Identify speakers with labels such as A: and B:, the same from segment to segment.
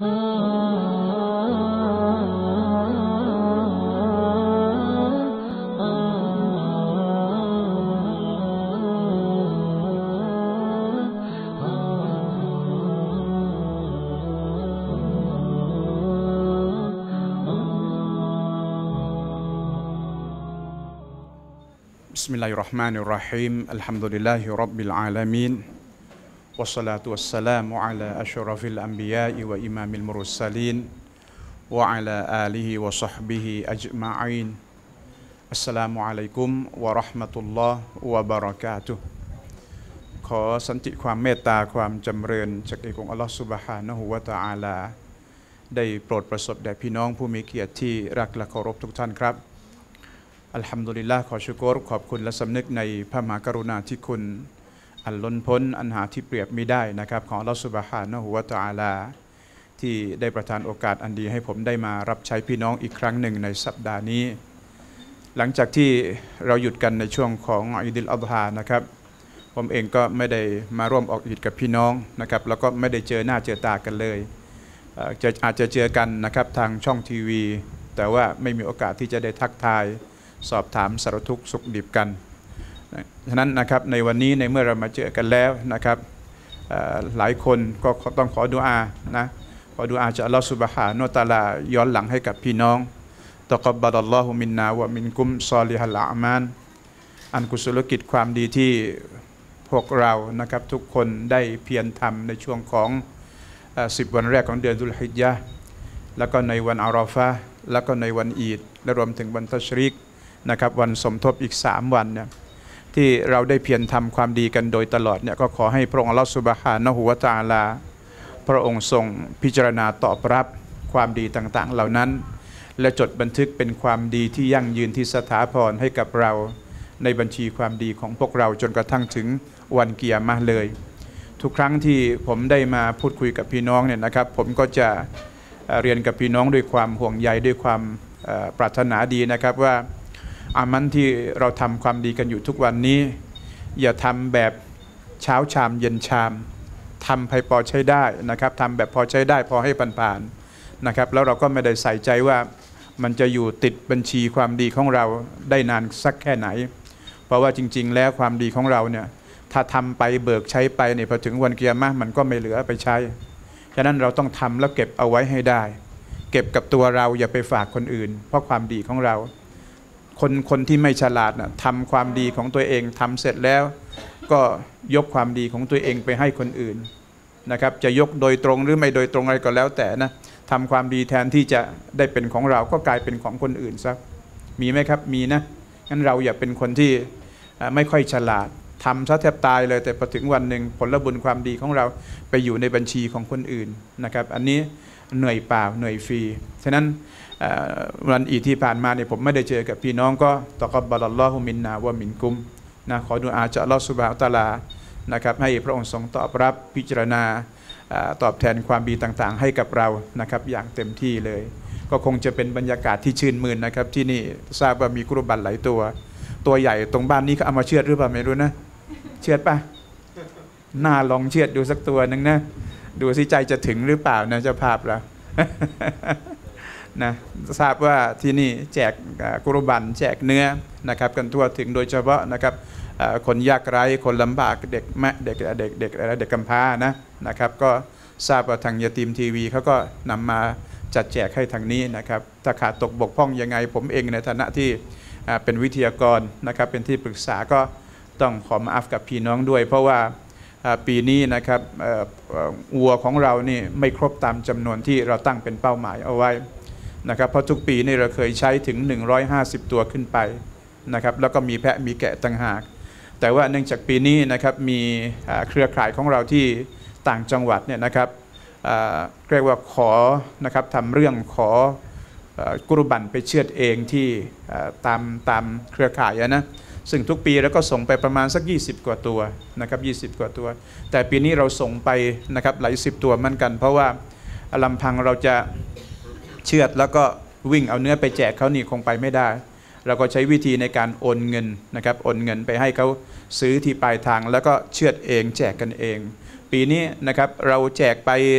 A: Bismillahirrahmanirrahim. Alhamdulillahi Rabbil Alamin. Wassalatu wassalamu ala asyrafil anbiya'i wa imamil mursalin wa ala alihi wa sahbihi ajma'in. Assalamualaikum warahmatullahi wabarakatuh.ขอสันติความเมตตาความจำเริญจากเอกองค์อัลลอฮฺซุบฮานะฮูวะตะอาลาได้โปรดประสบแด่พี่น้องผู้มีเกียรติที่รักและเคารพทุกท่านครับอัลฮัมดุลิลลาห์ขอชุกรขอบคุณและสำนึกในพระมหากรุณาธิคุณอันล้นพ้นอันหาที่เปรียบมิได้นะครับของอัลลอฮฺซุบฮานะฮูวะตะอาลาที่ได้ประทานโอกาสอันดีให้ผมได้มารับใช้พี่น้องอีกครั้งหนึ่งในสัปดาห์นี้หลังจากที่เราหยุดกันในช่วงของอีดิลอัฎฮานะครับผมเองก็ไม่ได้มาร่วมออกอีดกับพี่น้องนะครับแล้วก็ไม่ได้เจอหน้าเจอตากันเลยอาจจะเจอกันนะครับทางช่องทีวีแต่ว่าไม่มีโอกาสที่จะได้ทักทายสอบถามสารทุกข์สุขดิบกันฉะนั้นนะครับในวันนี้ในเมื่อเรามาเจอกันแล้วนะครับหลายคนก็ต้องขอดุอานะขอดุอาจากอัลลอฮฺซุบฮานะฮูวะตะอาลาย้อนหลังให้กับพี่น้องตะกับบะดัลลอฮุมินนาวะมินกุมซอลิฮัลอามาลอันกุศลกิจความดีที่พวกเรานะครับทุกคนได้เพียรทำในช่วงของ10 วันแรกของเดือนดุลฮิจญะห์แล้วก็ในวันอาราฟะห์แล้วก็ในวันอีดและรวมถึงวันตัชริกนะครับวันสมทบอีก3 วันเนี่ยที่เราได้เพียรทำความดีกันโดยตลอดเนี่ยก็ขอให้พระองค์อัลลอฮฺซุบฮานะฮูวะตะอาลาพระองค์ทรงพิจารณาตอบรับความดีต่างๆเหล่านั้นและจดบันทึกเป็นความดีที่ยั่งยืนที่สถาพรให้กับเราในบัญชีความดีของพวกเราจนกระทั่งถึงวันกิยามะห์เลยทุกครั้งที่ผมได้มาพูดคุยกับพี่น้องเนี่ยนะครับผมก็จะเรียนกับพี่น้องด้วยความห่วงใยด้วยความปรารถนาดีนะครับว่าอามันที่เราทำความดีกันอยู่ทุกวันนี้อย่าทำแบบเช้าชามเย็นชามทำให้พอใช้ได้นะครับทำแบบพอใช้ได้พอให้ผ่านๆนะครับแล้วเราก็ไม่ได้ใส่ใจว่ามันจะอยู่ติดบัญชีความดีของเราได้นานสักแค่ไหนเพราะว่าจริงๆแล้วความดีของเราเนี่ยถ้าทำไปเบิกใช้ไปเนี่ยพอถึงวันกิยามะห์มันก็ไม่เหลือไปใช้ฉะนั้นเราต้องทำแล้วเก็บเอาไว้ให้ได้เก็บกับตัวเราอย่าไปฝากคนอื่นเพราะความดีของเราคนที่ไม่ฉลาดนะทำความดีของตัวเองทำเสร็จแล้วก็ยกความดีของตัวเองไปให้คนอื่นนะครับจะยกโดยตรงหรือไม่โดยตรงอะไรก็แล้วแต่นะทำความดีแทนที่จะได้เป็นของเราก็กลายเป็นของคนอื่นซะมีไหมครับมีนะงั้นเราอย่าเป็นคนที่ไม่ค่อยฉลาดทำซะแทบตายเลยแต่พอถึงวันหนึ่งผลบุญความดีของเราไปอยู่ในบัญชีของคนอื่นนะครับอันนี้เหนื่อยเปล่าเหนื่อยฟรีฉะนั้นวันอีที่ผ่านมาเนี่ยผมไม่ได้เจอกับพี่น้องก็ตะกับบะดัลลอฮุมินนาวะมินกุมนะขอดุอาจากอัลลอฮฺซุบฮานะฮูวะตะอาลานะครับให้พระองค์ทรงตอบรับพิจารณาตอบแทนความดีต่างๆให้กับเรานะครับอย่างเต็มที่เลยก็คงจะเป็นบรรยากาศที่ชื่นมื่นนะครับที่นี่ทราบว่ามีกุรบันหลายตัวใหญ่ตรงบ้านนี้เขาเอามาเชือดหรือเปล่าไม่รู้นะเชือดปะน่าลองเชือดดูสักตัวหนึ่งนะดูสิใจจะถึงหรือเปล่านะเจ้าภาพเรานะทราบว่าที่นี่แจกกุรบันแจกเนื้อนะครับกันทั่วถึงโดยเฉพาะนะครับคนยากไร้คนลำบากเด็กแม่เด็กกำพร้านะครับก็ทราบว่าทางยาตีมทีวีเขาก็นำมาจัดแจกให้ทางนี้นะครับถ้าขาดตกบกพร่องยังไงผมเองในฐานะที่เป็นวิทยากรนะครับเป็นที่ปรึกษาก็ต้องขอมาอัฟกับพี่น้องด้วยเพราะว่าปีนี้นะครับวัวของเรานี่ไม่ครบตามจำนวนที่เราตั้งเป็นเป้าหมายเอาไว้นะครับเพราะทุกปีนี่เราเคยใช้ถึง150 ตัวขึ้นไปนะครับแล้วก็มีแพะมีแกะต่างหากแต่ว่าเนื่องจากปีนี้นะครับมีเครือข่ายของเราที่ต่างจังหวัดเนี่ยนะครับเรียกว่าขอนะครับทำเรื่องขอกุรบันไปเชือดเองที่ตามเครือข่ายนะซึ่งทุกปีแล้วก็ส่งไปประมาณสัก20 กว่าตัวนะครับ20 กว่าตัวแต่ปีนี้เราส่งไปนะครับหลาย10 ตัวเหมือนกันเพราะว่าลำพังเราจะเชือดแล้วก็วิ่งเอาเนื้อไปแจกเขานี่คงไปไม่ได้เราก็ใช้วิธีในการโอนเงินนะครับโอนเงินไปให้เขาซื้อที่ปลายทางแล้วก็เชือดเองแจกกันเองปีนี้นะครับเราแจกไป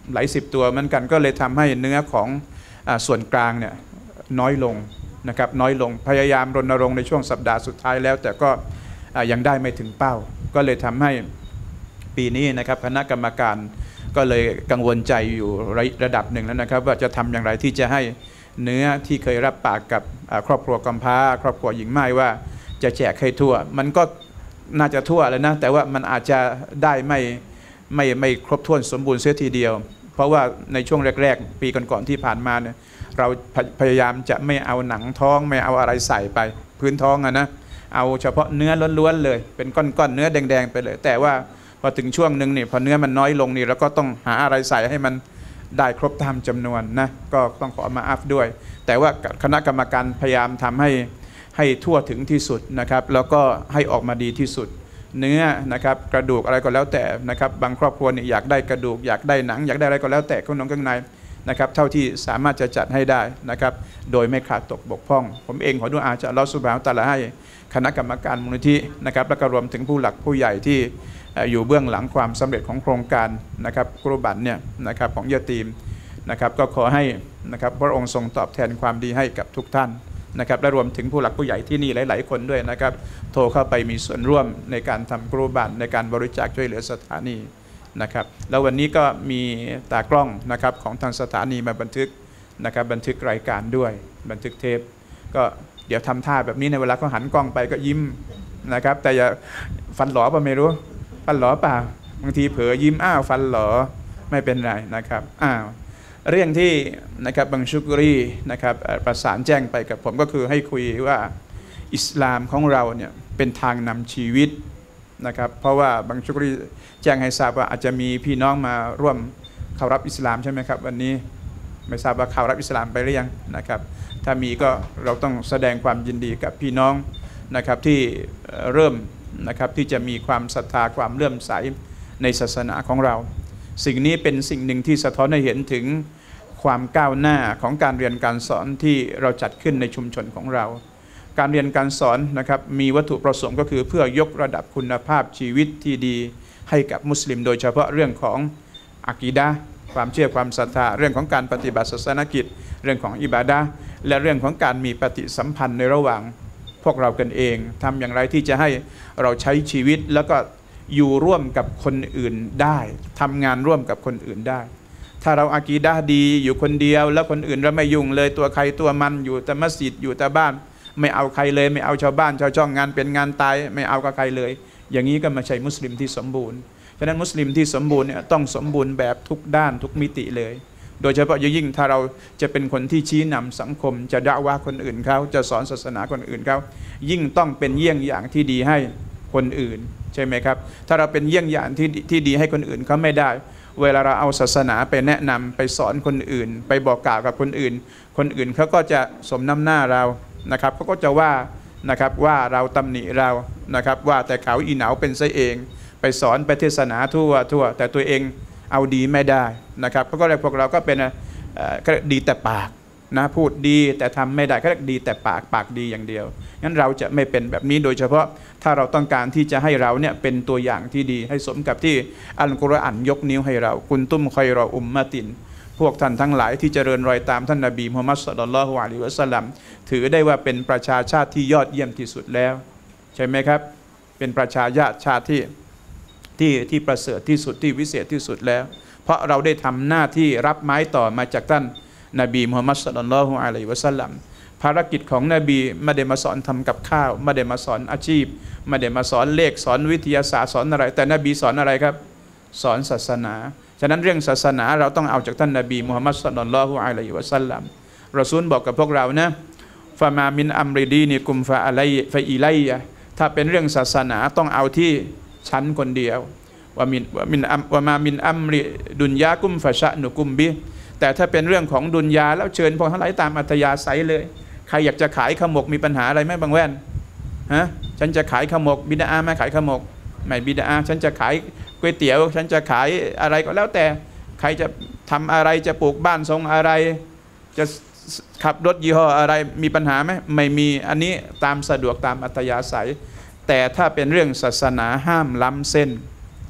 A: หลายสิบตัวเหมือนกันก็เลยทำให้เนื้อของส่วนกลางเนี่ยน้อยลงนะครับน้อยลงพยายามรณรงค์ในช่วงสัปดาห์สุดท้ายแล้วแต่ก็ยังได้ไม่ถึงเป้าก็เลยทำให้ปีนี้นะครับคณะกรรมการก็เลยกังวลใจอยู่ระดับหนึ่งแล้วนะครับว่าจะทำอย่างไรที่จะให้เนื้อที่เคยรับปากกับครอบครัวกำพร้าครอบครัวหญิงไม้ว่าจะแจกให้ทั่วมันก็น่าจะทั่วแล้วนะแต่ว่ามันอาจจะได้ไม่ครบถ้วนสมบูรณ์เสียทีเดียวเพราะว่าในช่วงแรกๆปีก่อนๆที่ผ่านมาเนี่ยเราพยายามจะไม่เอาหนังท้องไม่เอาอะไรใส่ไปพื้นท้องนะเอาเฉพาะเนื้อล้วนๆเลยเป็นก้อนๆเนื้อแดงๆไปเลยแต่ว่าพอถึงช่วงหนึ่งนี่พอเนื้อมันน้อยลงนี่เราก็ต้องหาอะไรใส่ให้มันได้ครบตามจำนวนนะก็ต้องขอมาอัพด้วยแต่ว่าคณะกรรมการพยายามทำให้ทั่วถึงที่สุดนะครับแล้วก็ให้ออกมาดีที่สุดเนื้อนะครับกระดูกอะไรก็แล้วแต่นะครับบางครอบครัวนี่อยากได้กระดูกอยากได้หนังอยากได้อะไรก็แล้วแต่ข้างในนะครับเท่าที่สามารถจะจัดให้ได้นะครับโดยไม่ขาดตกบกพร่องผมเองขอดุอาจากอัลเลาะห์ซุบฮานะฮูวะตะอาลาให้คณะกรรมการมูลนิธินะครับและก็รวมถึงผู้หลักผู้ใหญ่ที่อยู่เบื้องหลังความสำเร็จของโครงการนะครับกุรบันเนี่ยนะครับของยะตีมนะครับก็ขอให้นะครับพระองค์ทรงตอบแทนความดีให้กับทุกท่านนะครับและรวมถึงผู้หลักผู้ใหญ่ที่นี่หลายๆคนด้วยนะครับโทรเข้าไปมีส่วนร่วมในการทำกุรบันในการบริจาคช่วยเหลือสถานีนะครับแล้ววันนี้ก็มีตากล้องนะครับของทางสถานีมาบันทึกนะครับบันทึกรายการด้วยบันทึกเทปก็เดี๋ยวทำท่าแบบนี้ในเวลาเขาหันกล้องไปก็ยิ้มนะครับแต่อย่าฟันหลอป่ะไม่รู้ฟันหลอป่ะบางทีเผลอยิ้มอ้าวฟันหลอไม่เป็นไรนะครับเรื่องที่นะครับบังชุกรีนะครับประสานแจ้งไปกับผมก็คือให้คุยว่าอิสลามของเราเนี่ยเป็นทางนำชีวิตนะครับเพราะว่าบังชุกรีแจ้งให้ทราบว่าอาจจะมีพี่น้องมาร่วมเข้ารับอิสลามใช่ไหมครับวันนี้ไม่ทราบว่าเข้ารับอิสลามไปหรือยังนะครับถ้ามีก็เราต้องแสดงความยินดีกับพี่น้องนะครับที่เริ่มนะครับที่จะมีความศรัทธาความเลื่อมใสในศาสนาของเราสิ่งนี้เป็นสิ่งหนึ่งที่สะท้อนให้เห็นถึงความก้าวหน้าของการเรียนการสอนที่เราจัดขึ้นในชุมชนของเราการเรียนการสอนนะครับมีวัตถุประสงค์ก็คือเพื่อยกระดับคุณภาพชีวิตที่ดีให้กับมุสลิมโดยเฉพาะเรื่องของอะกีดะห์ความเชื่อความศรัทธาเรื่องของการปฏิบัติศาสนกิจเรื่องของอิบาดะห์และเรื่องของการมีปฏิสัมพันธ์ในระหว่างพวกเรากันเองทำอย่างไรที่จะให้เราใช้ชีวิตแล้วก็อยู่ร่วมกับคนอื่นได้ทำงานร่วมกับคนอื่นได้ถ้าเราอะกีดะห์ดีอยู่คนเดียวแล้วคนอื่นเราไม่ยุ่งเลยตัวใครตัวมันอยู่แต่มัสยิดอยู่แต่บ้านไม่เอาใครเลยไม่เอาชาวบ้านชาวช่องงานเป็นงานตายไม่เอากับใครเลยอย่างนี้ก็ไม่ใช่มุสลิมที่สมบูรณ์ฉะนั้นมุสลิมที่สมบูรณ์เนี่ยต้องสมบูรณ์แบบทุกด้านทุกมิติเลยโดยเฉพาะยิ่งถ้าเราจะเป็นคนที่ชี้นำสังคมจะดะอวะห์คนอื่นเขาจะสอนศาสนาคนอื่นเขายิ่งต้องเป็นเยี่ยงอย่างที่ดีให้คนอื่นใช่ไหมครับถ้าเราเป็นเยี่ยงอย่างที่ดีให้คนอื่นเขาไม่ได้เวลาเราเอาศาสนาไปแนะนำไปสอนคนอื่นไปบอกกล่าวกับคนอื่นคนอื่นเขาก็จะสมน้ำหน้าเรานะครับเขาก็จะว่านะครับว่าเราตำหนิเรานะครับว่าแต่เขาอีเหนาเป็นซะเองไปสอนไปเทศนาทั่วแต่ตัวเองเอาดีไม่ได้นะครับก็เลยพวกเราก็เป็นดีแต่ปากนะพูดดีแต่ทำไม่ได้ก็ดีแต่ปากดีอย่างเดียวงั้นเราจะไม่เป็นแบบนี้โดยเฉพาะถ้าเราต้องการที่จะให้เราเนี่ยเป็นตัวอย่างที่ดีให้สมกับที่อัลกุรอานยกนิ้วให้เรากุนตุมคอยรออุมมะตินพวกท่านทั้งหลายที่เจริญรอยตามท่านนบีมุฮัมมัดศ็อลลัลลอฮุอะลัยฮิวะซัลลัมถือได้ว่าเป็นประชาชาติที่ยอดเยี่ยมที่สุดแล้วใช่ไหมครับเป็นประชาชาติที่ประเสริฐที่สุดที่วิเศษที่สุดแล้วเพราะเราได้ทำหน้าที่รับไม้ต่อมาจากท่านนบีมุฮัมมัดศ็อลลัลลอฮุอะลัยฮิวะซัลลัมภารกิจของนบีไม่ได้มาสอนทำกับข้าวไม่ได้มาสอนอาชีพไม่ได้มาสอนเลขสอนวิทยาศาสตร์สอนอะไรแต่นบีสอนอะไรครับสอนศาสนาฉะนั้นเรื่องศาสนาเราต้องเอาจากท่านนบีมุฮัมมัดศ็อลลัลลอฮุอะลัยฮิวะซัลลัมรอซูลบอกกับพวกเรานะฟะมามินอัมริดีนิกุมฟะอะลัยฟะอิลัยยะถ้าเป็นเรื่องศาสนาต้องเอาที่ฉันคนเดียววะมามินอัมริดุนยากุมฟะชะนุกุมบิแต่ถ้าเป็นเรื่องของดุนยาแล้วเชิญพวกทั้งหลายตามอัธยาศัยเลยใครอยากจะขายขมกมีปัญหาอะไรไหมบางแว่นฮะฉันจะขายขมกบิดาไหมขายขมกไม่บิดาฉันจะขายก๋วยเตี๋ยวฉันจะขายอะไรก็แล้วแต่ใครจะทำอะไรจะปลูกบ้านทรงอะไรจะขับรถยี่ห้ออะไรมีปัญหาไหมไม่มีอันนี้ตามสะดวกตามอัธยาศัยแต่ถ้าเป็นเรื่องศาสนาห้ามล้ำเส้น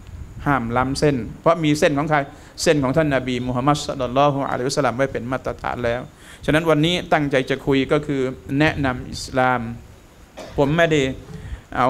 A: ห้ามล้ำเส้นเพราะมีเส้นของใครเส้นของท่านนบีมุฮัมมัดศ็อลลัลลอฮุอะลัยฮิวะซัลลัมไว้เป็นมาตรฐานแล้วฉะนั้นวันนี้ตั้งใจจะคุยก็คือแนะนำอิสลามผมไม่ได้เอา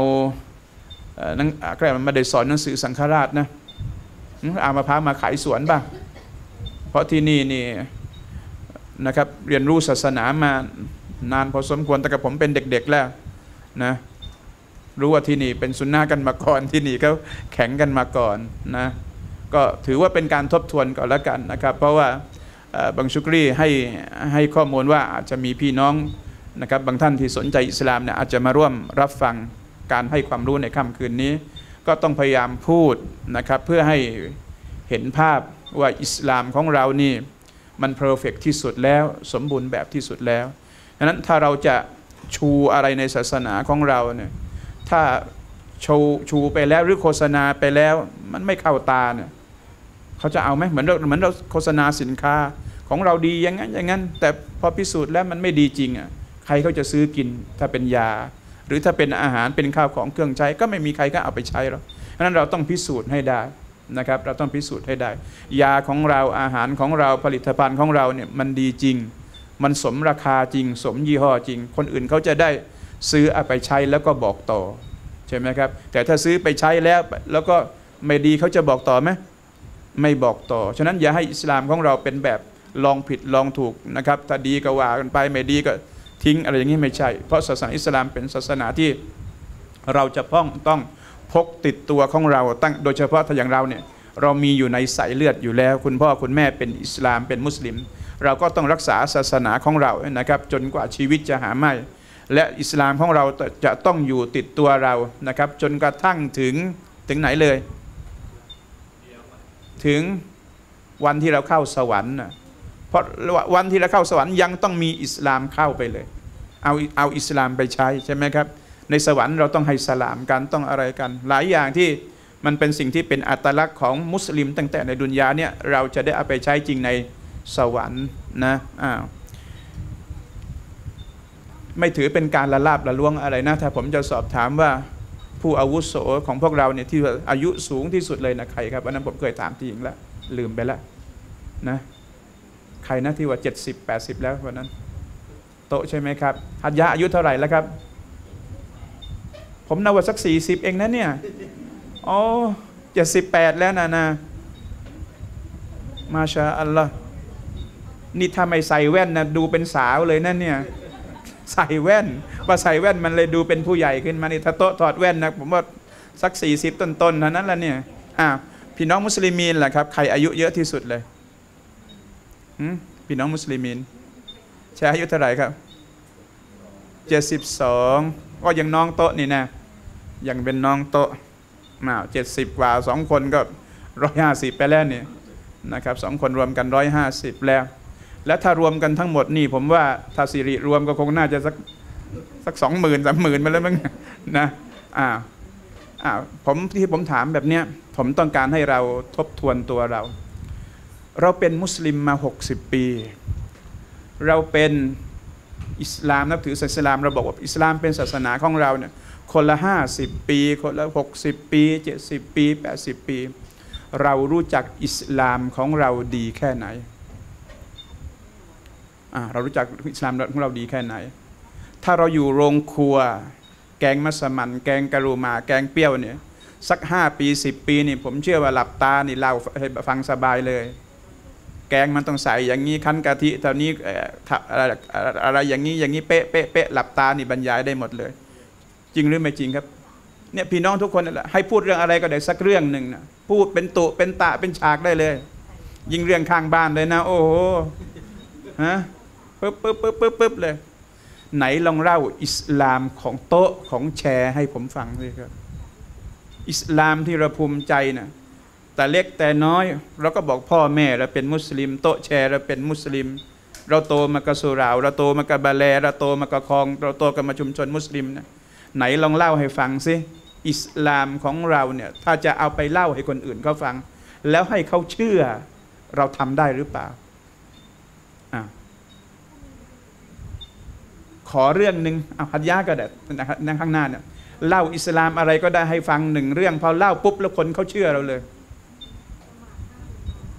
A: ไม่ได้สอนหนังสือสังฆราชนะเอามะพร้าวมาขายสวนบ้างเพราะที่นี่นะครับเรียนรู้ศาสนามานานพอสมควรแต่กับผมเป็นเด็กๆแล้วนะรู้ว่าที่นี่เป็นซุนนะห์กันมาก่อนที่นี่เขาแข็งกันมาก่อนนะก็ถือว่าเป็นการทบทวนก่อนแล้วกันนะครับเพราะว่าบางชุกรีให้ข้อมูลว่าอาจจะมีพี่น้องนะครับบางท่านที่สนใจอิสลามเนี่ยอาจจะมาร่วมรับฟังการให้ความรู้ในค่ำคืนนี้ก็ต้องพยายามพูดนะครับเพื่อให้เห็นภาพว่าอิสลามของเรานี่มันเพอร์เฟกต์ที่สุดแล้วสมบูรณ์แบบที่สุดแล้วดังนั้นถ้าเราจะชูอะไรในศาสนาของเราเนี่ยถ้าชูไปแล้วหรือโฆษณาไปแล้วมันไม่เข้าตาเนี่ยเขาจะเอาไหมเหมือนเราโฆษณาสินค้าของเราดีอย่างนั้นแต่พอพิสูจน์แล้วมันไม่ดีจริงอ่ะใครเขาจะซื้อกินถ้าเป็นยาหรือถ้าเป็นอาหารเป็นข้าวของเครื่องใช้ก็ไม่มีใครก็เอาไปใช้หรอกฉะนั้นเราต้องพิสูจน์ให้ได้นะครับเราต้องพิสูจน์ให้ได้ยาของเราอาหารของเราผลิตภัณฑ์ของเราเนี่ยมันดีจริงมันสมราคาจริงสมยี่ห้อจริงคนอื่นเขาจะได้ซื้อเอาไปใช้แล้วก็บอกต่อใช่ไหมครับแต่ถ้าซื้อไปใช้แล้วก็ไม่ดีเขาจะบอกต่อไหมไม่บอกต่อฉะนั้นอย่าให้อิสลามของเราเป็นแบบลองผิดลองถูกนะครับถ้าดีก็ว่ากันไปไม่ดีก็ทิ้งอะไรอย่างนี้ไม่ใช่เพราะศาสนาอิสลามเป็นศาสนาที่เราจะต้องพกติดตัวของเราตั้งโดยเฉพาะถ้าอย่างเราเนี่ยเรามีอยู่ในสายเลือดอยู่แล้วคุณพ่อคุณแม่เป็นอิสลามเป็นมุสลิมเราก็ต้องรักษาศาสนาของเรานะครับจนกว่าชีวิตจะหาไม่และอิสลามของเราจะต้องอยู่ติดตัวเรานะครับจนกระทั่งถึงไหนเลยถึงวันที่เราเข้าสวรรค์นะเพราะวันที่เราเข้าสวรรค์ยังต้องมีอิสลามเข้าไปเลยเอาอิสลามไปใช้ใช่ไหมครับในสวรรค์เราต้องให้สลามกันต้องอะไรกันหลายอย่างที่มันเป็นสิ่งที่เป็นอัตลักษณ์ของมุสลิมตั้งแต่ในดุนยาเนี่ยเราจะได้เอาไปใช้จริงในสวรรค์นะไม่ถือเป็นการละลาบละล้วงอะไรนะถ้าผมจะสอบถามว่าผู้อาวุโสของพวกเราเนี่ยที่อายุสูงที่สุดเลยนะใครครับอันนั้นผมเคยถามที่หญิงแล้วลืมไปแล้วนะใครนะที่ว่า70-80แล้ววันนั้นโตใช่ไหมครับฮัจญะอายุเท่าไหร่แล้วครับผมน่าว่าสัก40เองนะเนี่ยอ๋อ78แล้วนะมาชาอัลลอฮ์นี่ถ้าไม่ใส่แว่นนะดูเป็นสาวเลยนั่นเนี่ยใส่แว่นว่าใส่แว่นมันเลยดูเป็นผู้ใหญ่ขึ้นมานี่ถ้าโตถอดแว่นนะผมว่าสัก40ต้นๆเท่านั้นละเนี่ยพี่น้องมุสลิมีนล่ะครับใครอายุเยอะที่สุดเลยพี่น้องมุสลิมีนใช้อายุเท่าไหร่ครับ72ก็ยังน้องโตนี่นะยังเป็นน้องโต70กว่า2คนก็150ไปแล้วเนี่ยนะครับ2คนรวมกัน150แล้วถ้ารวมกันทั้งหมดนี่ผมว่าถ้าสิริรวมก็คงน่าจะสัก20,000-30,000มาแล้วมั้งนะผมถามแบบเนี้ยผมต้องการให้เราทบทวนตัวเราเป็นมุสลิมมา60ปีเราเป็นอิสลามนับถือศาสนาเราบอกว่าอิสลามเป็นศาสนาของเราเนี่ยคนละ50ปีคนละ60ปี70ปี80ปีเรารู้จักอิสลามของเราดีแค่ไหนเรารู้จักอิสลามของเราดีแค่ไหนถ้าเราอยู่โรงครัวแกงมัสมั่นแกงกะรูมาแกงเปรี้ยวเนี่ยสัก5ปี10ปีนี่ผมเชื่อว่าหลับตานี่เราฟังสบายเลยแกงมันต้องใส่อย่างนี้คั้นกะทิเท่านี้อะไรอย่างนี้เป๊ะหลับตานี่บรรยายได้หมดเลยจริงหรือไม่จริงครับเนี่ยพี่น้องทุกคนนั่นแหละให้พูดเรื่องอะไรก็ได้สักเรื่องหนึ่งนะพูดเป็นตุเป็นตะเป็นฉากได้เลยยิ่งเรื่องข้างบ้านเลยนะโอ้โหปึ๊บเลยไหนลองเล่าอิสลามของโต๊ะของแชร์ให้ผมฟังด้วยครับอิสลามที่เราภูมิใจนะแต่เล็กแต่น้อยเราก็บอกพ่อแม่เราเป็นมุสลิมโต๊ะแชร์เราเป็นมุสลิมเราโตมากับสุราเราโตมากับบาเลเราโตมากับคองเราโตกันมาชุมชนมุสลิมนะไหนลองเล่าให้ฟังสิอิสลามของเราเนี่ยถ้าจะเอาไปเล่าให้คนอื่นเขาฟังแล้วให้เขาเชื่อเราทำได้หรือเปล่าขอเรื่องหนึ่งฮัจญะก็ได้นั่งข้างหน้าเนี่ยเล่าอิสลามอะไรก็ได้ให้ฟัง1เรื่องพอเล่าปุ๊บแล้วคนเขาเชื่อเราเลย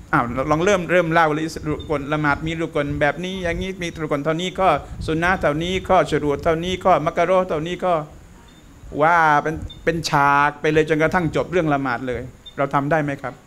A: ลองเริ่มเล่าเลยรุกลละหมาดมีรุกลแบบนี้อย่างนี้มีรุกลเท่านี้ก็สุนนะเท่านี้ข้อชรูดเท่านี้ข้อมักเราะห์เท่านี้ก็ว่าเป็นฉากไปเลยจนกระทั่งจบเรื่องละหมาดเลยเราทำได้ไหมครับ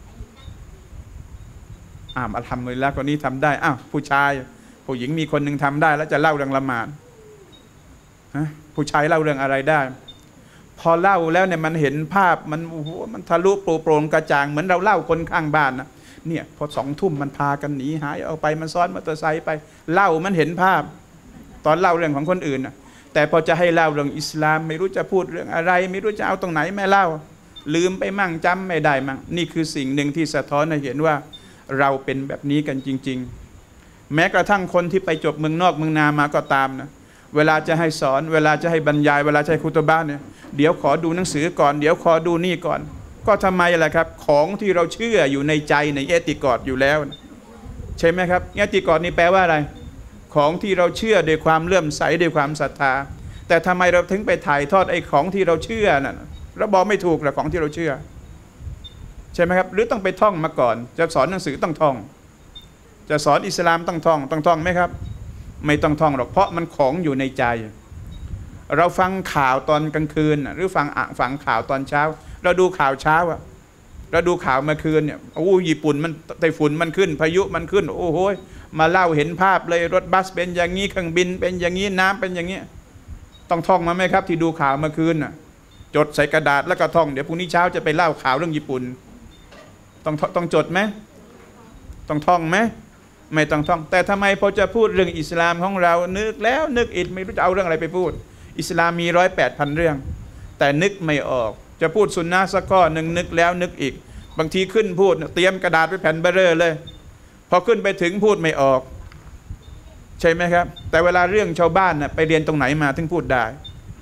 A: มาทำเลยแล้วคนนี้ทำได้ผู้ชายผู้หญิงมีคนหนึ่งทำได้แล้วจะเล่าเรื่องละหมาดผู้ชายเล่าเรื่องอะไรได้พอเล่าแล้วเนี่ยมันเห็นภาพมันทะลุโปร่งกระจ่างเหมือนเราเล่าคนข้างบ้านนะเนี่ยพอ2 ทุ่มมันพากันหนีหายเอาไปมันซ้อนมอเตอร์ไซค์ไปเล่ามันเห็นภาพตอนเล่าเรื่องของคนอื่นนะแต่พอจะให้เล่าเรื่องอิสลามไม่รู้จะพูดเรื่องอะไรไม่รู้จะเอาตรงไหนแม่เล่าลืมไปมั่งจำไม่ได้มั่งนี่คือสิ่งหนึ่งที่สะท้อนให้เห็นว่าเราเป็นแบบนี้กันจริงๆแม้กระทั่งคนที่ไปจบเมืองนอกเมืองนามาก็ตามนะเวลาจะให้สอนเวลาจะให้บรรยายเวลาจะให้คุตบะห์เนี่ยเดี๋ยวขอดูหนังสือก่อนเดี๋ยวขอดูนี่ก่อนก็ทำไมล่ะครับของที่เราเชื่ออยู่ในใจในเอติกอดอยู่แล้วใช่ไหมครับเอติกอดนี่แปลว่าอะไรของที่เราเชื่อด้วยความเลื่อมใสด้วยความศรัทธาแต่ทำไมเราถึงไปถ่ายทอดไอ้ของที่เราเชื่อน่ะเราบอกไม่ถูกหรอกของที่เราเชื่อใช่ไหมครับหรือต้องไปท่องมาก่อนจะสอนหนังสือต้องท่องจะสอนอิสลามต้องท่องไหมครับไม่ต้องท่องหรอกเพราะมันของอยู่ในใจเราฟังข่าวตอนกลางคืนหรือฟังข่าวตอนเช้าเราดูข่าวเช้าเราดูข่าวเมื่อคืนเนี่ยญี่ปุ่นมันไต้ฝุ่นมันขึ้นพายุมันขึ้นโอ้โหมาเล่าเห็นภาพเลยรถบัสเป็นอย่างนี้เครื่องบินเป็นอย่างนี้น้ำเป็นอย่างนี้ต้องท่องมาไหมครับที่ดูข่าวเมื่อคืนจดใส่กระดาษแล้วก็ท่องเดี๋ยวพรุ่งนี้เช้าจะไปเล่าข่าวเรื่องญี่ปุ่นต้องจดไหมต้องท่องไหมไม่ต้องท่องแต่ทำไมพอจะพูดเรื่องอิสลามของเรานึกแล้วนึกอีกไม่รู้จะเอาเรื่องอะไรไปพูดอิสลามมี108,000 เรื่องแต่นึกไม่ออกจะพูดสุนนะสักข้อหนึ่งนึกแล้วนึกอีกบางทีขึ้นพูดเตรียมกระดาษไปแผ่นเบอร์เรอเลยพอขึ้นไปถึงพูดไม่ออกใช่ไหมครับแต่เวลาเรื่องชาวบ้านไปเรียนตรงไหนมาถึงพูดได้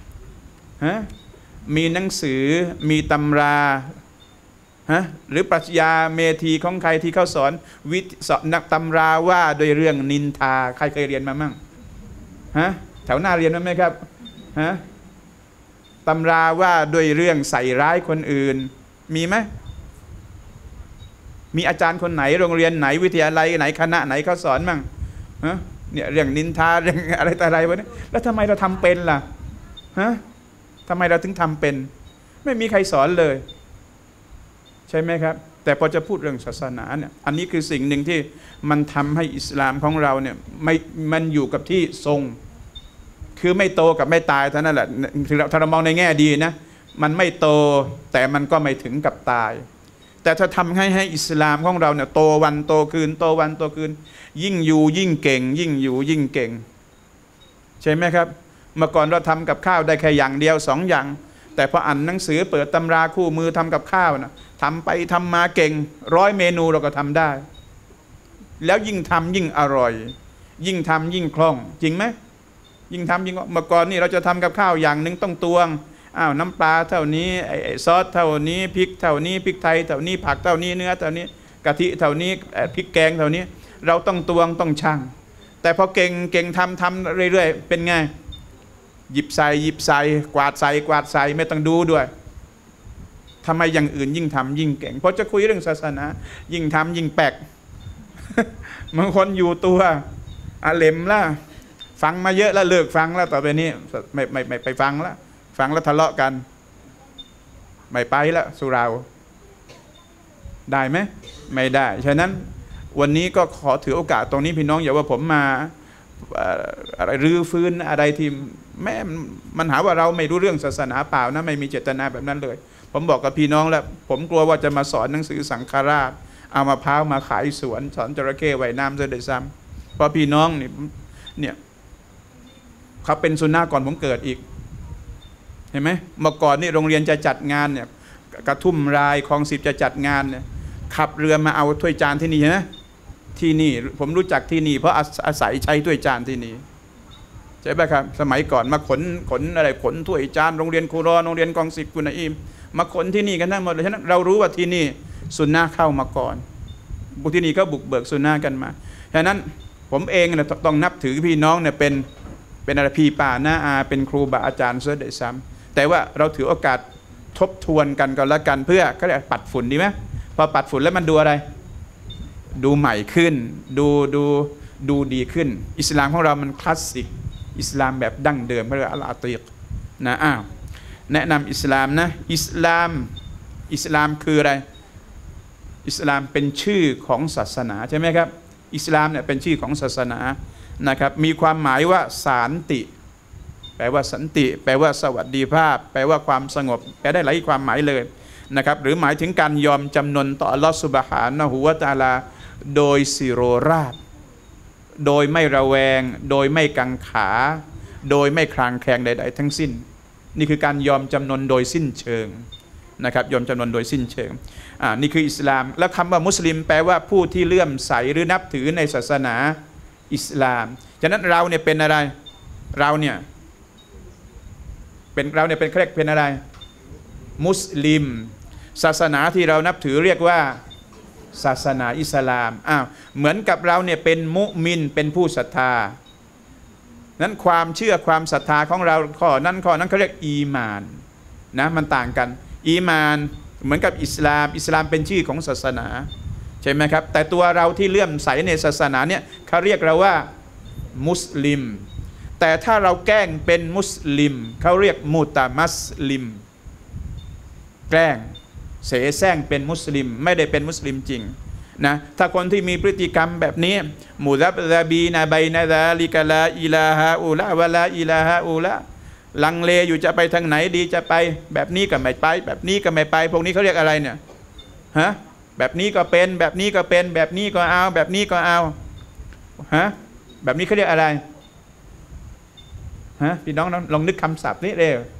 A: มีหนังสือมีตำราหรือปรัชญาเมธีของใครที่เขาสอนนักตำราว่าโดยเรื่องนินทาใครเคยเรียนมามั่งแถวหน้าเรียนมั้ยไหมครับตำราว่าด้วยเรื่องใส่ร้ายคนอื่นมีไหมมีอาจารย์คนไหนโรงเรียนไหนวิทยาลัยไหนคณะไหนเขาสอนมั่งเนี่ยเรื่องนินทาเรื่องอะไรต่ออะไรวะเนี่ยแล้วทำไมเราทำเป็นล่ะทำไมเราถึงทำเป็นไม่มีใครสอนเลยใช่ไหมครับแต่พอจะพูดเรื่องศาสนาเนี่ยอันนี้คือสิ่งหนึ่งที่มันทำให้อิสลามของเราเนี่ยมันอยู่กับที่ทรงคือไม่โตกับไม่ตายเท่านั้นแหละถ้าเรามองในแง่ดีนะมันไม่โตแต่มันก็ไม่ถึงกับตายแต่ถ้าทำให้อิสลามของเราเนี่ยโตวันโตคืนโตวันโตคืนยิ่งอยู่ยิ่งเก่งยิ่งอยู่ยิ่งเก่งใช่ไหมครับเมื่อก่อนเราทำกับข้าวได้แค่อย่างเดียว2 อย่างแต่พออ่านหนังสือเปิดตำราคู่มือทำกับข้าวนะทำไปทำมาเก่ง100 เมนูเราก็ทำได้แล้วยิ่งทำยิ่งอร่อยยิ่งทำยิ่งคล่องจริงไหมยิ่งทำยิ่งเมื่อก่อนนี่เราจะทำกับข้าวอย่างหนึ่งต้องตวงน้ำปลาเท่านี้ซอสเท่านี้พริกเท่านี้พริกไทยเท่านี้ผักเท่านี้เนื้อเท่านี้กะทิเท่านี้พริกแกงเท่านี้เราต้องตวงต้องชั่งแต่พอเก่งทำเรื่อยๆเป็นไงหยิบใส่กวาดใส่ไม่ต้องดูด้วยทำไมอย่างอื่นยิ่งทำยิ่งเก่งเพราะจะคุยเรื่องศาสนายิ่งทำยิ่งแปลกบางคนอยู่ตัวเหล็มล่ะฟังมาเยอะแล้วเลิกฟังแล้วต่อไปนี้ไม่ไปฟังแล้วทะเลาะกันไม่ไปแล้วสุราได้ไหมไม่ได้ฉะนั้นวันนี้ก็ขอถือโอกาสตรงนี้พี่น้องอย่าว่าผมมาอะไรรื้อฟื้นอะไรที่แม่มันหาว่าเราไม่รู้เรื่องศาสนาเปล่านะไม่มีเจตนาแบบนั้นเลยผมบอกกับพี่น้องแล้วผมกลัวว่าจะมาสอนหนังสือสังฆราชเอามะพร้าวมาขายสวนสอนจระเข้ว่ายน้ำซะด้วยซ้ำเพราะพี่น้องเนี่ยเขาเป็นซุนนะห์ก่อนผมเกิดอีกเห็นไหมเมื่อก่อนนี่โรงเรียนจะจัดงานเนี่ยกระทุ่มรายคลอง10จะจัดงานเนี่ยขับเรือมาเอาถ้วยจานที่นี่นะที่นี่ผมรู้จักที่นี่เพราะอาศัยใช้ถ้วยจานที่นี่ใช่ไหมครับสมัยก่อนมาขนอะไรขนถ้วยจานโรงเรียนคูรอโรงเรียนกองศิษย์กุณอิมมาขนที่นี่กันทั้งหมดเลยฉะนั้นเรารู้ว่าที่นี่ซุนนะห์เข้ามาก่อนบุที่นี่ก็บุกเบิกซุนนะห์กันมาฉะนั้นผมเองเนี่ยต้องนับถือพี่น้องเนี่ยเป็นอะไรพี่ป้าน้าอาเป็นครูบาอาจารย์เสียด้วยซ้ำแต่ว่าเราถือโอกาสทบทวนกันก็แล้วกันเพื่อเขาเรียกปัดฝุ่นดีไหมพอปัดฝุ่นแล้วมันดูอะไรดูใหม่ขึ้นดูดีขึ้นอิสลามของเรามันคลาสสิกอิสลามแบบดั้งเดิมเรียกอัลอาติกนะแนะนำอิสลามนะอิสลามคืออะไรอิสลามเป็นชื่อของศาสนาใช่ไหมครับอิสลามเนี่ยเป็นชื่อของศาสนานะครับมีความหมายว่าสันติแปลว่าสันติแปลว่าสวัสดิภาพแปลว่าความสงบแปลได้หลายความหมายเลยนะครับหรือหมายถึงการยอมจำนนต่ออัลลอฮฺซุบฮานะฮูวะตะอาลาโดยสิโรราบโดยไม่ระแวงโดยไม่กังขาโดยไม่คลางแคลงใดๆทั้งสิ้นนี่คือการยอมจำนนโดยสิ้นเชิงนะครับยอมจำนนโดยสิ้นเชิงนี่คืออิสลามแล้วคำว่ามุสลิมแปลว่าผู้ที่เลื่อมใสหรือนับถือในศาสนาอิสลามฉะนั้นเราเนี่ยเป็นอะไรเราเนี่ยเป็นอะไรมุสลิมศาสนาที่เรานับถือเรียกว่าศาสนาอิสลามเหมือนกับเราเนี่ยเป็นมุมินเป็นผู้ศรัทธานั้นความเชื่อความศรัทธาของเราข้อนั้นเขาเรียกอีมานนะมันต่างกันอีมานเหมือนกับอิสลามเป็นชื่อของศาสนาใช่ไหมครับแต่ตัวเราที่เลื่อมใสในศาสนาเนี่ยเขาเรียกเราว่ามุสลิมแต่ถ้าเราแกล้งเป็นมุสลิมเขาเรียกมุตะมัสลิมแกล้งเสแสร้งเป็นมุสลิมไม่ได้เป็นมุสลิมจริงนะถ้าคนที่มีพฤติกรรมแบบนี้มุซับซาบีนาไบนาซาลิกะลาอิลาฮาอูละวะลาอิลาฮาอูละลังเลอยู่จะไปทางไหนดีจะไปแบบนี้ก็ไม่ไปแบบนี้ก็ไม่ไปพวกนี้เขาเรียกอะไรเนี่ยฮะแบบนี้ก็เป็นแบบนี้ก็เป็นแบบนี้ก็เอาแบบนี้ก็เอาฮะแบบนี้เขาเรียกอะไรฮะพี่น้องลองนึกคำศัพท์นี้เร็ว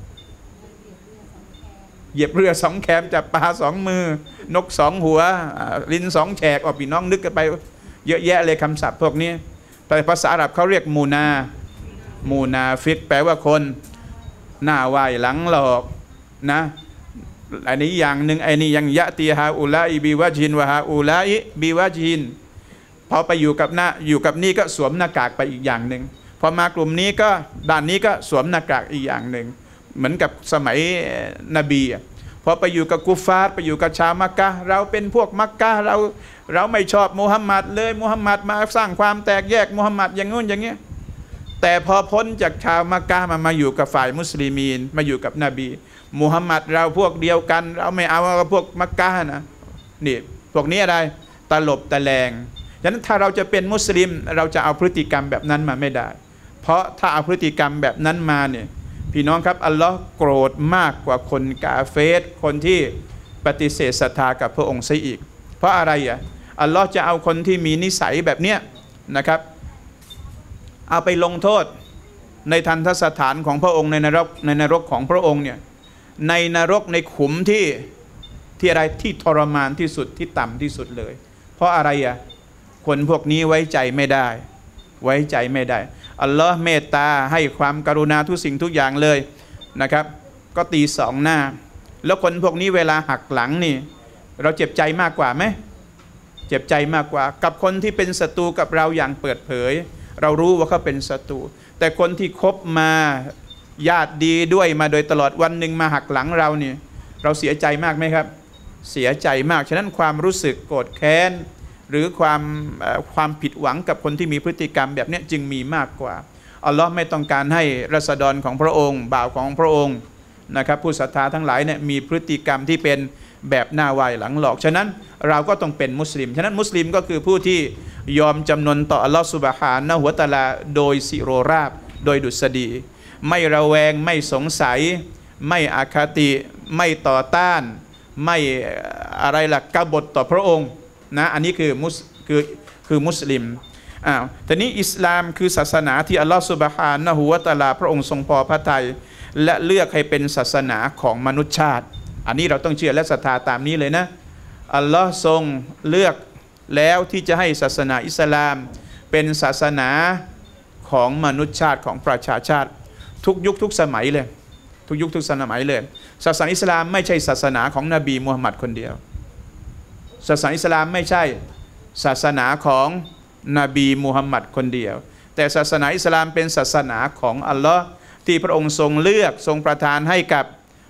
A: เหยียบเรือสองแคมจับปลาสองมือนกสองหัวลิ้นสองแฉกพี่น้องนึกกันไปเยอะแยะเลยคำศัพท์พวกนี้แต่ภาษาอาหรับเขาเรียกมูนาฟิกแปลว่าคนหน้าไหวหลังหลอกนะอันนี้อย่างหนึ่งไอ้นี่ยังยะตีฮาอุลาอิบิวะจินวะฮาอุลาอิบิวะจินพอไปอยู่กับนี่ก็สวมหน้ากากไปอีกอย่างหนึ่งพอมากลุ่มนี้ก็ด้านนี้ก็สวมหน้ากากอีกอย่างหนึ่งเหมือนกับสมัยนบีพอไปอยู่กับกุฟาร์ไปอยู่กับชาวมักกะเราเป็นพวกมักกะเราไม่ชอบมุฮัมมัดเลยมุฮัมมัดมาสร้างความแตกแยกมุฮัมมัดอย่างงู้นอย่างเงี้ยแต่พอพ้นจากชาวมักกะมาอยู่กับฝ่ายมุสลิมีนมาอยู่กับนบีมุฮัมมัดเราพวกเดียวกันเราไม่เอากับพวกมักกะนะนี่พวกนี้อะไรตลบตะแลงฉะนั้นถ้าเราจะเป็นมุสลิมเราจะเอาพฤติกรรมแบบนั้นมาไม่ได้เพราะถ้าเอาพฤติกรรมแบบนั้นมาเนี่ยพี่น้องครับอัลลอฮ์โกรธมากกว่าคนกาเฟรคนที่ปฏิเสธศรัทธากับพระองค์ซะอีกเพราะอะไรอัลลอฮ์จะเอาคนที่มีนิสัยแบบเนี้ยนะครับเอาไปลงโทษในทันทสถานของพระองค์ในนรกของพระองค์เนี่ยในนรกในขุมที่อะไรที่ทรมานที่สุดที่ต่ำที่สุดเลยเพราะอะไรคนพวกนี้ไว้ใจไม่ได้อัลลอฮ์เมตตาให้ความกรุณาทุกสิ่งทุกอย่างเลยนะครับก็ตีสองหน้าแล้วคนพวกนี้เวลาหักหลังนี่เราเจ็บใจมากกว่าไหมเจ็บใจมากกว่ากับคนที่เป็นศัตรูกับเราอย่างเปิดเผยเรารู้ว่าเขาเป็นศัตรูแต่คนที่คบมาญาติดีด้วยมาโดยตลอดวันหนึ่งมาหักหลังเราเนี่ยเราเสียใจมากไหมครับเสียใจมากฉะนั้นความรู้สึกโกรธแค้นหรือความผิดหวังกับคนที่มีพฤติกรรมแบบนี้จึงมีมากกว่าอัลลอฮ์ไม่ต้องการให้ราษฎรของพระองค์บ่าวของพระองค์นะครับผู้ศรัทธาทั้งหลายเนี่ยมีพฤติกรรมที่เป็นแบบหน้าไหวหลังหลอกฉะนั้นเราก็ต้องเป็นมุสลิมฉะนั้นมุสลิมก็คือผู้ที่ยอมจำนนต่ออัลลอฮ์ซุบฮานะฮูวะตะอาลาโดยสิโรราบโดยดุษฎีไม่ระแวงไม่สงสัยไม่อคติไม่ต่อต้านไม่อะไรล่ะกบฏต่อพระองค์นะอันนี้คือมุสลิมทีนี้อิสลามคือศาสนาที่อัลลอฮฺซุบฮานะฮูวะตะอาลาพระองค์ทรงพอพระทัยและเลือกให้เป็นศาสนาของมนุษยชาติอันนี้เราต้องเชื่อและศรัทธาตามนี้เลยนะอัลลอฮ์ทรงเลือกแล้วที่จะให้ศาสนาอิสลามเป็นศาสนาของมนุษยชาติของประชาชาติทุกยุคทุกสมัยเลยทุกยุคทุกสมัยเลยศาสนาอิสลามไม่ใช่ศาสนาของนบีมูฮัมหมัดคนเดียวศาสนาอิสลามไม่ใช่ศาสนาของนบีมูฮัมหมัดคนเดียวแต่ศาสนาอิสลามเป็นศาสนาของอัลลอฮ์ที่พระองค์ทรงเลือกทรงประทานให้กับ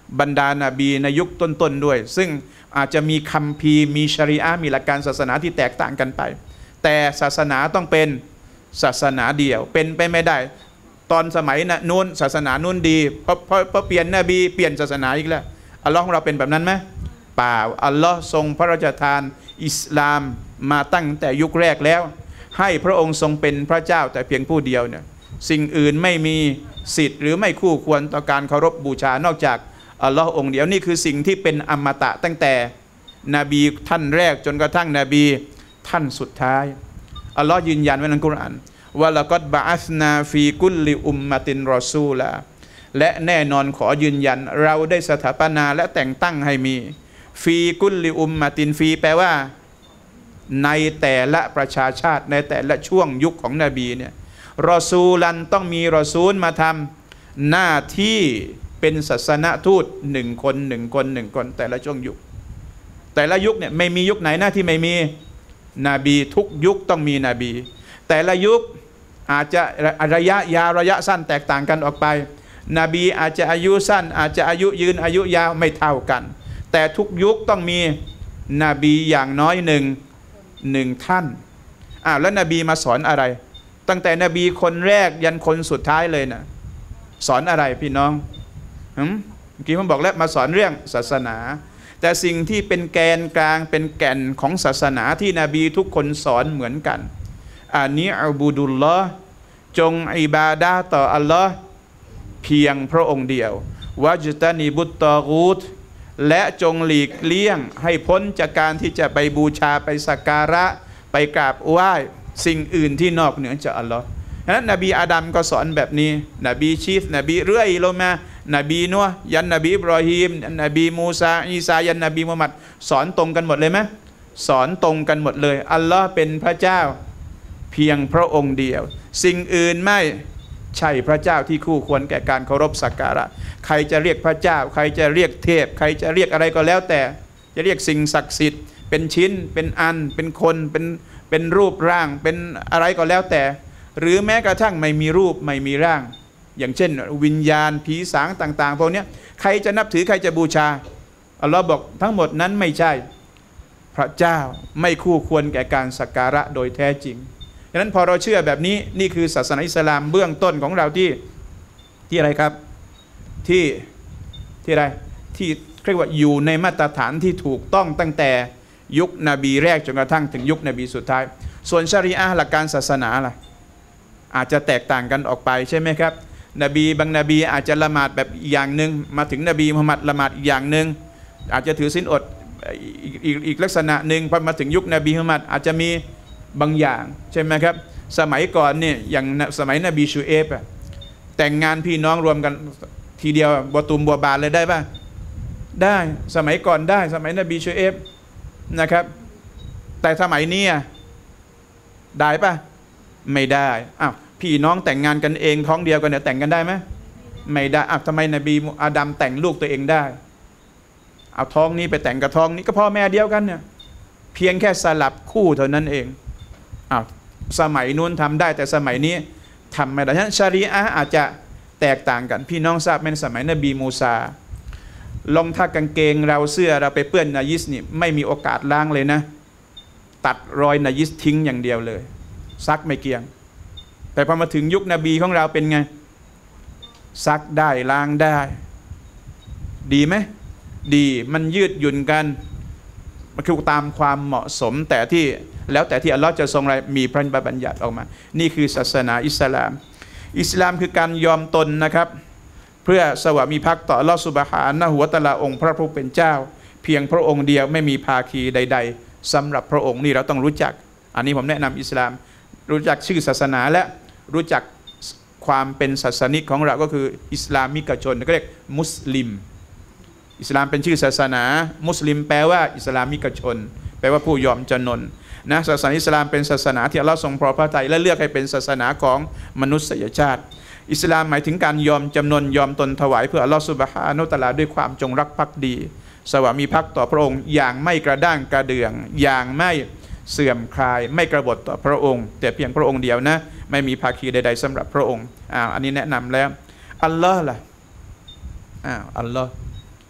A: บรรดานาบีในยุคต้นๆด้วยซึ่งอาจจะมีคัมภีร์มีชะรีอะห์มีหลักการศาสนาที่แตกต่างกันไปแต่ศาสนาต้องเป็นศาสนาเดียวเป็นไปไม่ได้ตอนสมัยนู้นศาสนานู้นดีพอเปลี่ยนนบีเปลี่ยนศาสนาอีกแล้วอัลลอฮ์ของเราเป็นแบบนั้นไหมเปล่าอัลลอฮ์ทรงพระราชทานอิสลามมาตั้งแต่ยุคแรกแล้วให้พระองค์ทรงเป็นพระเจ้าแต่เพียงผู้เดียวเนี่ยสิ่งอื่นไม่มีสิทธิ์หรือไม่คู่ควรต่อการเคารพบูชานอกจากอัลลอฮ์องค์เดียวนี่คือสิ่งที่เป็นอมตะตั้งแต่นบีท่านแรกจนกระทั่งนบีท่านสุดท้ายอัลลอฮ์ยืนยันไว้ในกุรอานว่าละกัดบะอัสนาฟีกุลลิอุมมะตินรอซูลาและแน่นอนขอยืนยันเราได้สถาปนาและแต่งตั้งให้มีฟีกุลลิอุมมะตินฟีแปลว่าในแต่ละประชาชาติในแต่ละช่วงยุคของนบีเนี่ยรอซูลันต้องมีรอซูลมาทำหน้าที่เป็นศาสนทูตหนึ่งคนแต่ละช่วงยุคแต่ละยุคเนี่ยไม่มียุคไหนนะที่ไม่มีนบีทุกยุคต้องมีนบีแต่ละยุคอาจจะระยะยาวระยะสั้นแตกต่างกันออกไปนบีอาจจะอายุสั้นอาจจะอายุยืนอายุยาวไม่เท่ากันแต่ทุกยุคต้องมีนบีอย่างน้อยหนึ่งท่านแล้วนบีมาสอนอะไรตั้งแต่นบีคนแรกยันคนสุดท้ายเลยนะสอนอะไรพี่น้องเมื่อกี้ผมบอกแล้วมาสอนเรื่องศาสนาแต่สิ่งที่เป็นแกนกลางเป็นแก่นของศาสนาที่นบีทุกคนสอนเหมือนกันอันนี้อับูดุลลอฮ์จงอิบาดะห์ต่ออัลลอฮ์เพียงพระองค์เดียววัจตานีบุตตอกูตและจงหลีกเลี่ยงให้พ้นจากการที่จะไปบูชาไปสักการะไปกราบไหว้สิ่งอื่นที่นอกเหนือจากอัลลอฮ์ฉะนั้นนบีอาดัมก็สอนแบบนี้นบีชีสนบีเรื่อยลงมานบีนัวยันนบีอิบรอฮีมนบีมูซาอีซายันนบีมุฮัมมัดสอนตรงกันหมดเลยไหมสอนตรงกันหมดเลยอัลลอฮ์เป็นพระเจ้าเพียงพระองค์เดียวสิ่งอื่นไม่ใช่พระเจ้าที่คู่ควรแก่การเคารพสักการะใครจะเรียกพระเจ้าใครจะเรียกเทพใครจะเรียกอะไรก็แล้วแต่จะเรียกสิ่งศักดิ์สิทธิ์เป็นชิ้นเป็นอันเป็นคนเป็นรูปร่างเป็นอะไรก็แล้วแต่หรือแม้กระทั่งไม่มีรูปไม่มีร่างอย่างเช่นวิญญาณผีสางต่างๆพวกนี้ใครจะนับถือใครจะบูชาอัลลอฮ์บอกทั้งหมดนั้นไม่ใช่พระเจ้าไม่คู่ควรแก่การสักการะโดยแท้จริงฉะนั้นพอเราเชื่อแบบนี้นี่คือศาสนาอิสลามเบื้องต้นของเราที่อะไรครับที่อะไรที่เรียกว่าอยู่ในมาตรฐานที่ถูกต้องตั้งแต่ยุคนบีแรกจนกระทั่งถึงยุคนบีสุดท้ายส่วนชะรีอะห์หลักการศาสนาล่ะอาจจะแตกต่างกันออกไปใช่ไหมครับนบีบางนบีอาจจะละหมาดแบบอย่างหนึ่งมาถึงนบีมุฮัมมัดละหมาดอีกอย่างหนึ่งอาจจะถือศีลอดอีกลักษณะหนึ่งพอมาถึงยุคนบีมุฮัมมัดอาจจะมีบางอย่างใช่ไหมครับสมัยก่อนเนี่ยอย่างสมัยนบีชูเอฟแต่งงานพี่น้องรวมกันทีเดียวบัวตูมบัวบานเลยได้ป่ะได้สมัยก่อนได้สมัยนบีชูเอฟนะครับแต่สมัยนี้ได้ป่ะไม่ได้พี่น้องแต่งงานกันเองท้องเดียวกันเนี่ยแต่งกันได้ไหมไม่ได้ทำไมนบีอาดัมแต่งลูกตัวเองได้เอาท้องนี้ไปแต่งกับท้องนี้ก็พ่อแม่เดียวกันเนี่ยเพียงแค่สลับคู่เท่านั้นเองสมัยนู้นทำได้แต่สมัยนี้ทำไม่ได้ฉะนั้นชะรีอะห์อาจจะแตกต่างกันพี่น้องทราบเป็นสมัยนบีมูซารองเท้ากางเกงเราเสื้อเราไปเปื้อนนายิสนี่ไม่มีโอกาสล้างเลยนะตัดรอยนายิสทิ้งอย่างเดียวเลยซักไม่เกี่ยงแต่พอมาถึงยุคนบีของเราเป็นไงซักได้ล้างได้ดีไหมดีมันยืดหยุ่นกันมันคือตามความเหมาะสมแต่ที่แล้วแต่ที่อัลลอฮ์จะทรงอะไรมีพระบัญญัติออกมานี่คือศาสนาอิสลามอิสลามคือการยอมตนนะครับเพื่อสวามิภักดิ์ต่ออัลลอฮ์ซุบฮานะฮูวะตะอาลาองค์พระผู้เป็นเจ้าเพียงพระองค์เดียวไม่มีภาคีใดๆสำหรับพระองค์นี่เราต้องรู้จักอันนี้ผมแนะนำอิสลามรู้จักชื่อศาสนาและรู้จักความเป็นศาสนิกของเราก็คืออิสลามิกชนก็เรียกมุสลิมอิสลามเป็นชื่อศาสนามุสลิมแปลว่าอิสลามิกชนแปลว่าผู้ยอมจำนนนะศาสนาอิสลามเป็นศาสนาที่อัลลอฮ์ทรงพอพระทัยและเลือกให้เป็นศาสนาของมนุษยชาติอิสลามหมายถึงการยอมจำนนยอมตนถวายเพื่ออัลลอฮ์ซุบฮานะฮูวะตะอาลาด้วยความจงรักภักดีสวามิภักดิ์ต่อพระองค์อย่างไม่กระด้างกระเดื่องอย่างไม่เสื่อมคลายไม่กระบฏต่อพระองค์แต่เพียงพระองค์เดียวนะไม่มีภาคีใดๆสำหรับพระองค์อันนี้แนะนำแล้วอัลลอฮ์ล่ะอัลลอฮ์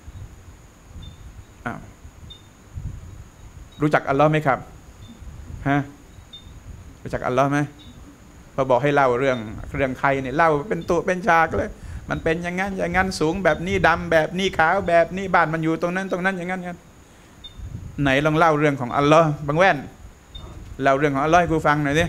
A: รู้จักอัลลอฮ์ไหมครับฮะรู้จักอัลลอฮ์ไหมพอบอกให้เล่าเรื่องใครเนี่ยเล่าเป็นตัวเป็นฉากเลยมันเป็นอย่างนั้นสูงแบบนี้ดำแบบนี้ขาวแบบนี้บ้านมันอยู่ตรงนั้นอย่างนั้นไหนลองเล่าเรื่องของอัลลอฮ์บางแว่นเล่าเรื่องของอัลลอฮ์ให้กูฟังหน่อยดิ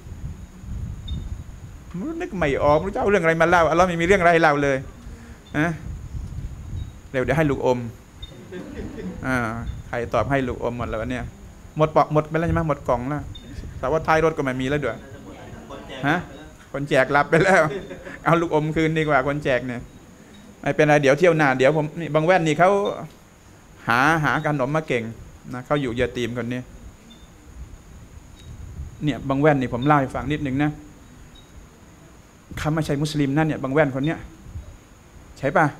A: นึกไม่ออกรู้จะเอาเรื่องอะไรมาเล่าอัลลอฮ์ไม่มีเรื่องอะไรให้เล่าเลยนะเดี๋ยวให้ลูกอมใครตอบให้ลูกอมหมดแล้วเนี่ยหมดไปแล้วใช่ไหมหมดกล่องแล้วแต่ว่าท้ายรถก็ไม่มีแล้วด้วยฮะคนแจกรับไปแล้วเอาลูกอมคืนดีกว่าคนแจกเนี่ยไม่เป็นไรเดี๋ยวเที่ยวหน้าเดี๋ยวผมนี่บางแว่นนี่เขาหาขนมมาเก่งนะเขาอยู่ยาตีมคนนี้เนี่ยบางแว่นนี่ผมเล่าให้ฟังนิดนึงนะเขาไม่ใช่มุสลิมนั่นเนี่ยบางแว่นคนเนี้ยใช่ป่ะ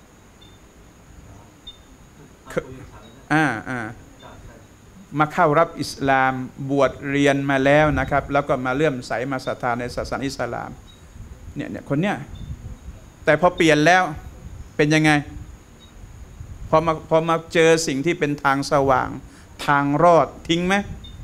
A: มาเข้ารับอิสลามบวชเรียนมาแล้วนะครับแล้วก็มาเลื่อมใสมาศรัทธาในศาสนาอิสลามเนี่ยคนเนี้ยแต่พอเปลี่ยนแล้วเป็นยังไงพอมาเจอสิ่งที่เป็นทางสว่างทางรอดทิ้งไหม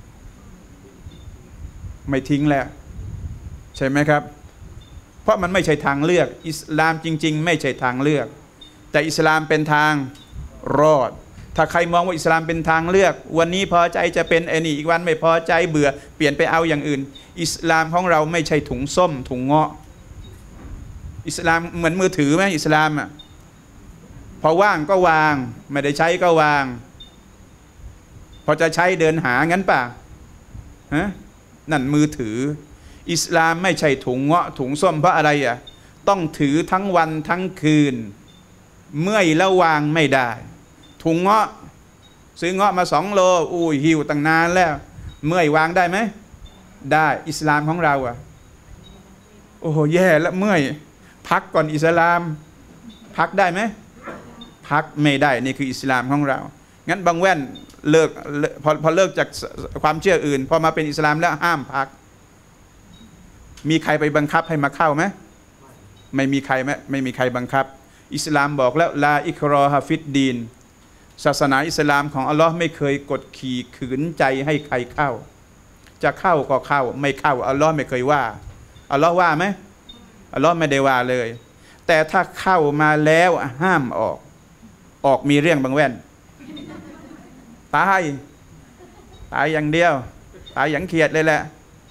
A: ไม่ทิ้งแล้วใช่ไหมครับเพราะมันไม่ใช่ทางเลือกอิสลามจริงๆไม่ใช่ทางเลือกแต่อิสลามเป็นทางรอดถ้าใครมองว่าอิสลามเป็นทางเลือกวันนี้พอใจจะเป็นไอ้นี่อีกวันไม่พอใจเบื่อเปลี่ยนไปเอาอย่างอื่นอิสลามของเราไม่ใช่ถุงส้มถุงเงาะอิสลามเหมือนมือถือไหมอิสลามอ่ะพอว่างก็วางไม่ได้ใช้ก็วางพอจะใช้เดินหางั้นป่ะฮะนั่นมือถืออิสลามไม่ใช่ถุงเงาะถุงส้มเพราะอะไรอ่ะต้องถือทั้งวันทั้งคืนเมื่อยแล้ววางไม่ได้ถุงเงาะซื้อเงาะมา2 โลหิวตั้งนานแล้วเมื่อยวางได้ไหมได้อิสลามของเราอ่ะโอ้โหแย่แล้วเมื่อยพักก่อนอิสลามพักได้ไหมพักไม่ได้นี่คืออิสลามของเรางั้นบางแว่นเลิกพอเลิกจากความเชื่ออื่นพอมาเป็นอิสลามแล้วห้ามพักมีใครไปบังคับให้มาเข้าไหมไม่มีใครบังคับอิสลามบอกแล้วลาอิกรอฮะฟิดดีนศาสนาอิสลามของอัลลอฮ์ไม่เคยกดขี่ขืนใจให้ใครเข้าจะเข้าก็เข้าไม่เข้าอัลลอฮ์ไม่เคยว่าอัลลอฮ์ว่าไหมอัลลอฮ์ไม่ได้ว่าเลยแต่ถ้าเข้ามาแล้วห้ามออกมีเรื่องบางแว่นตายอย่างเดียวตายอย่างเขียดเลยแหละ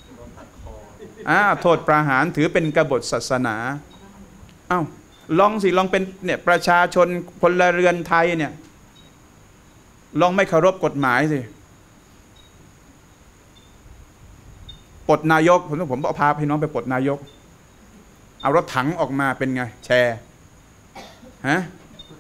A: โทษประหารถือเป็นกบฏศาสนาลองเป็นเนี่ยประชาชนพลเรือนไทยเนี่ยลองไม่เคารพกฎหมายสิปลดนายกผมพาพี่น้องไปปลดนายกเอารถถังออกมาเป็นไงแชร์ฮะ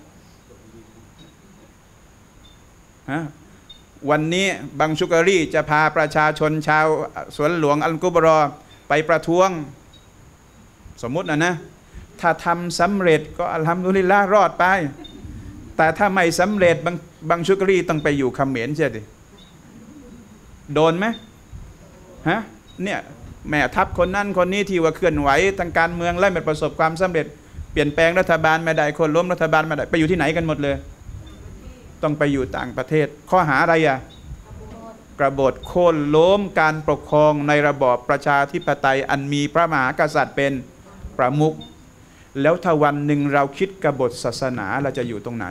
A: วันนี้บังชุกรีจะพาประชาชนชาวสวนหลวงอัลกุบรอไปประท้วงสมมุตินะถ้าทำสำเร็จก็อัลฮัมดุลิลละห์รอดไปแต่ถ้าไม่สำเร็จบางชุกรีต้องไปอยู่เขมรใช่ดิโดนไหมเนี่ยแม่ทัพคนนั้นคนนี้ที่ว่าเคลื่อนไหวทางการเมืองและไม่ประสบความสำเร็จเปลี่ยนแปลงรัฐบาลไม่ได้คนล้มรัฐบาลไม่ได้ไปอยู่ที่ไหนกันหมดเลยต้องไปอยู่ต่างประเทศข้อหาอะไรกบฏโค่นล้มการปกครองในระบอบประชาธิปไตยอันมีพระมหากษัตริย์เป็นประมุขแล้วถ้าวันหนึ่งเราคิดกบฏศาสนาเราจะอยู่ตรงไหน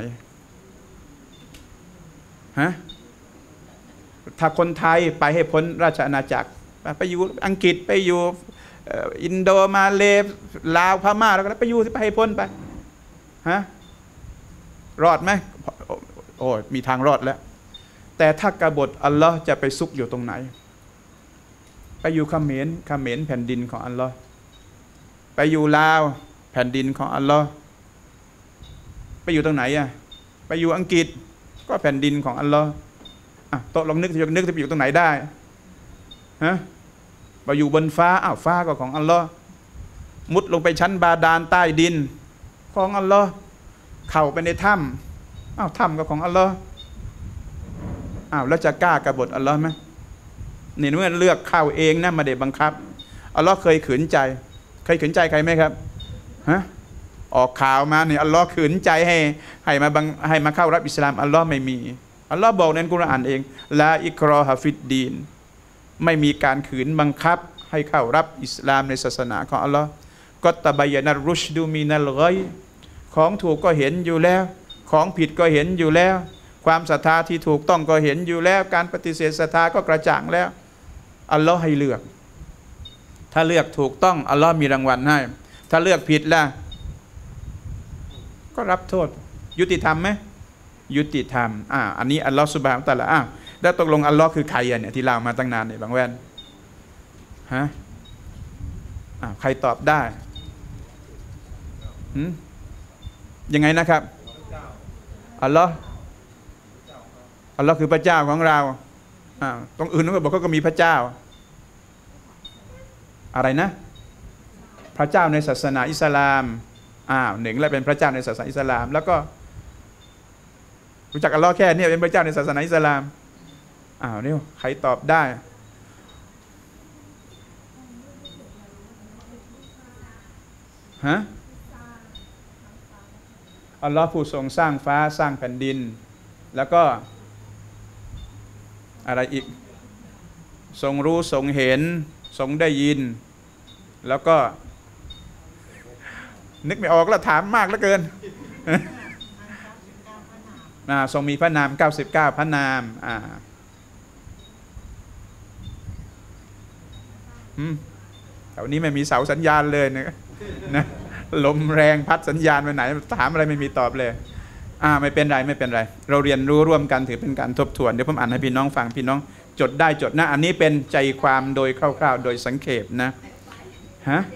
A: ถ้าคนไทยไปให้พ้นราชอาณาจักรไปอยู่อังกฤษไปอยู่อินโดมาเลลาวพม่าแล้วก็ไปอยู่ไปให้พ้นไปรอดไหมโอ้มีทางรอดแล้วแต่ถ้ากบฏอัลลอฮ์จะไปซุกอยู่ตรงไหนไปอยู่เขมรแผ่นดินของอัลลอฮ์ไปอยู่ลาวแผ่นดินของอัลลอฮ์ไปอยู่ตรงไหนไปอยู่อังกฤษก็แผ่นดินของอัลลอฮ์โต๊ะลองนึกจะไปอยู่ตรงไหนได้ไปอยู่บนฟ้าฟ้าก็ของอัลลอฮ์มุดลงไปชั้นบาดาลใต้ดินของอัลลอฮ์เข้าไปในถ้ำถ้ำก็ของอัลลอฮ์แล้วจะกล้ากบฏอัลลอฮ์ไหมนี่เมื่อเลือกเข้าเองนะไม่ได้บังคับอัลลอฮ์เคยขืนใจใครไหมครับออกข่าวมาเนี่ยอัลลอฮ์ขืนใจให้มาเข้ารับอิสลามอัลลอฮ์ไม่มีอัลลอฮ์บอกในกุรอานเองลาอิกรอฮะฟิดดีนไม่มีการขืนบังคับให้เข้ารับอิสลามในศาสนาของอัลลอฮ์ก็ตะบายนัรรุชดูมินัลฆอยของถูกก็เห็นอยู่แล้วของผิดก็เห็นอยู่แล้วความศรัทธาที่ถูกต้องก็เห็นอยู่แล้วการปฏิเสธศรัทธาก็กระจ่างแล้วอัลลอฮ์ให้เลือกถ้าเลือกถูกต้องอัลลอฮ์มีรางวัลให้ถ้าเลือกผิดล่ะก็รับโทษยุติธรรมไหมยุติธรรมอันนี้อัลลอฮ์ซุบฮานะฮูวะตะอาลาแล้วตกลงอัลลอฮ์คือใครเนี่ยที่เล่ามาตั้งนานเนี่ยบางแว่นฮะใครตอบได้ยังไงนะครับอัลลอฮ์คือพระเจ้าของเราตรงอื่นเขาบอกเขาก็มีพระเจ้าอะไรนะพระเจ้าในศาสนาอิสลามหนึ่งและเป็นพระเจ้าในศาสนาอิสลามแล้วก็รู้จักอัลลอฮ์แค่นี้เป็นพระเจ้าในศาสนาอิสลามนี่ใครตอบได้ฮะอัลลอฮ์ผู้ทรงสร้างฟ้าสร้างแผ่นดินแล้วก็อะไรอีกทรงรู้ทรงเห็นทรงได้ยินแล้วก็นึกไม่ออกแล้วถามมากเหลือเกินทรงมีพระนาม99พระนามแถวนี้ไม่มีเสาสัญญาณเลยนะลมแรงพัดสัญญาณไปไหนถามอะไรไม่มีตอบเลยไม่เป็นไรไม่เป็นไรเราเรียนรู้ร่วมกันถือเป็นการทบทวนเดี๋ยวผมอ่านให้พี่น้องฟังพี่น้องจดได้จดนะอันนี้เป็นใจความโดยคร่าวๆโดยสังเขปนะฮะ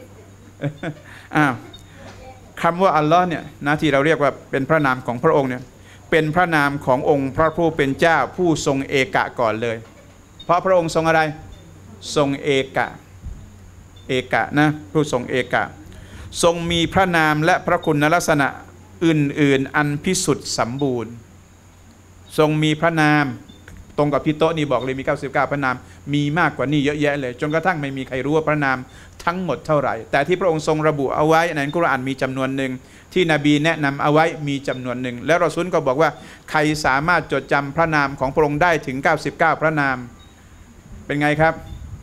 A: คำว่าอัลลอฮ์เนี่ยนะที่เราเรียกว่าเป็นพระนามของพระองค์เนี่ยเป็นพระนามขององค์พระผู้เป็นเจ้าผู้ทรงเอกะก่อนเลยเพราะพระองค์ทรงอะไรทรงเอกะนะผู้ทรงเอกะทรงมีพระนามและพระคุณลักษณะอื่นๆอันพิสุทธิ์สมบูรณ์ทรงมีพระนามตรงกับพี่โต๊ะนี่บอกเลยมี99พระนามมีมากกว่านี้เยอะแยะเลยจนกระทั่งไม่มีใครรู้ว่าพระนามทั้งหมดเท่าไหร่แต่ที่พระองค์ทรงระบุเอาไว้ในกุรอานมีจำนวนหนึ่งที่นบีแนะนำเอาไว้มีจำนวนหนึ่งแล้วรอซูลก็บอกว่าใครสามารถจดจำพระนามของพระองค์ได้ถึง99พระนามเป็นไงครับ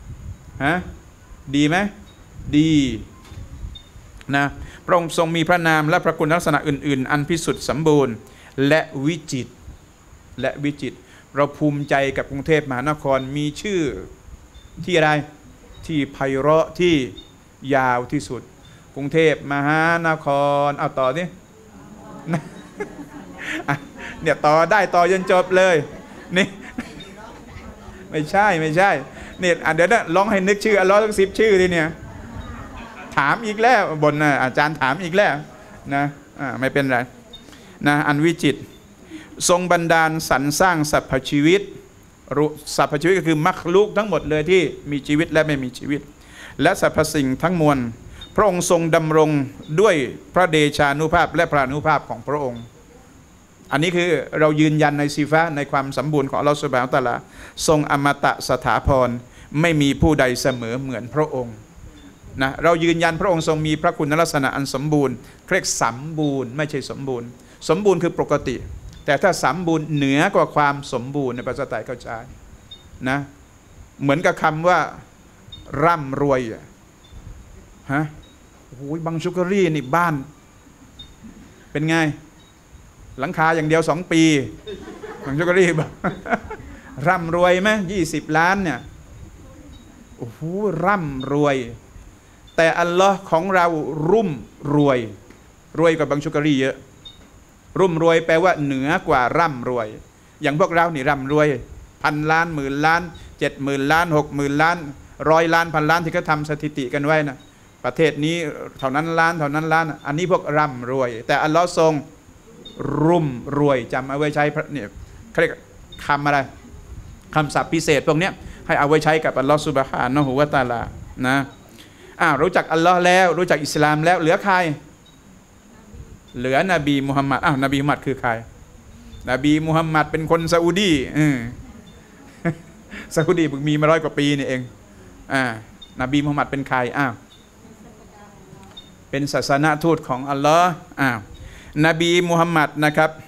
A: ดีไหมดีนะพระองค์ทรงมีพระนามและพระคุณลักษณะอื่นๆอันพิสุทธิ์สมบูรณ์และวิจิตรเราภูมิใจกับกรุงเทพมหานครมีชื่อที่อะไรที่ไพเราะที่ยาวที่สุดกรุงเทพมหานครเอาต่อนี่เนี่ยต่อได้ต่อจนจบเลยนี่ไม่ใช่เนี่ยเดี๋ยวนะลองให้นึกชื่ออัลลอฮ์ทั้ง10ชื่อทีเนี่ยถามอีกแล้วบนอาจารย์ถามอีกแล้วนะไม่เป็นไรนะอันวิจิตรทรงบันดาลสรรสร้างสรรพชีวิตก็คือมัคลุกทั้งหมดเลยที่มีชีวิตและไม่มีชีวิตและสรรพสิ่งทั้งมวลพระองค์ทรงดำรงด้วยพระเดชานุภาพและพระอนุภาพของพระองค์อันนี้คือเรายืนยันในซีฟะในความสมบูรณ์ของอัลลอฮฺซุบฮานะฮูวะตะอาลาทรงอมตะสถาพรไม่มีผู้ใดเสมอเหมือนพระองค์นะเรายืนยันพระองค์ทรงมีพระคุณลักษณะอันสมบูรณ์เรียกสมบูรณ์ไม่ใช่สมบูรณ์สมบูรณ์คือปกติแต่ถ้าสมบูรณ์เหนือกว่าความสมบูรณ์ในภาษาไทยเข้าใจนะเหมือนกับคำว่าร่ำรวยโอ้ยบังชุกรีนี่บ้านเป็นไงหลังคาอย่างเดียว2 ปีบังชุกรีบอกร่ำรวยไหม20 ล้านเนี่ยโอ้โหร่ำรวยแต่อัลลอฮ์ของเรารุ่มรวยกว่าบังชุกรีเยอะรุ่มรวยแปลว่าเหนือกว่าร่ำรวยอย่างพวกเรานี่ร่ำรวย1,000 ล้าน10,000 ล้าน70,000 ล้าน60,000 ล้าน100 ล้าน1,000 ล้านที่เขาทำสถิติกันไว้นะประเทศนี้เท่านั้นล้านอันนี้พวกร่ำรวยแต่อัลลอฮ์ทรงรุ่มรวยจำเอาไว้ใช้เนี่ยเขาเรียกคำอะไรคำศัพท์พิเศษพวกนี้ให้เอาไว้ใช้กับอัลลอฮ์ซุบฮานะฮูวะตะอาลานะรู้จักอัลลอฮ์แล้วรู้จักอิสลามแล้วเหลือใครเหลือนบีมุฮัมมัดนบีมุฮัมมัดคือใครนบีมุฮัมมัดเป็นคนซาอุดีซาอุดีมีมา100 กว่าปีนี่เองนบีมุฮัมมัดเป็นใครเป็นศาสนทูตของอัลลอฮ์นบีมุฮัมมัดนะครับ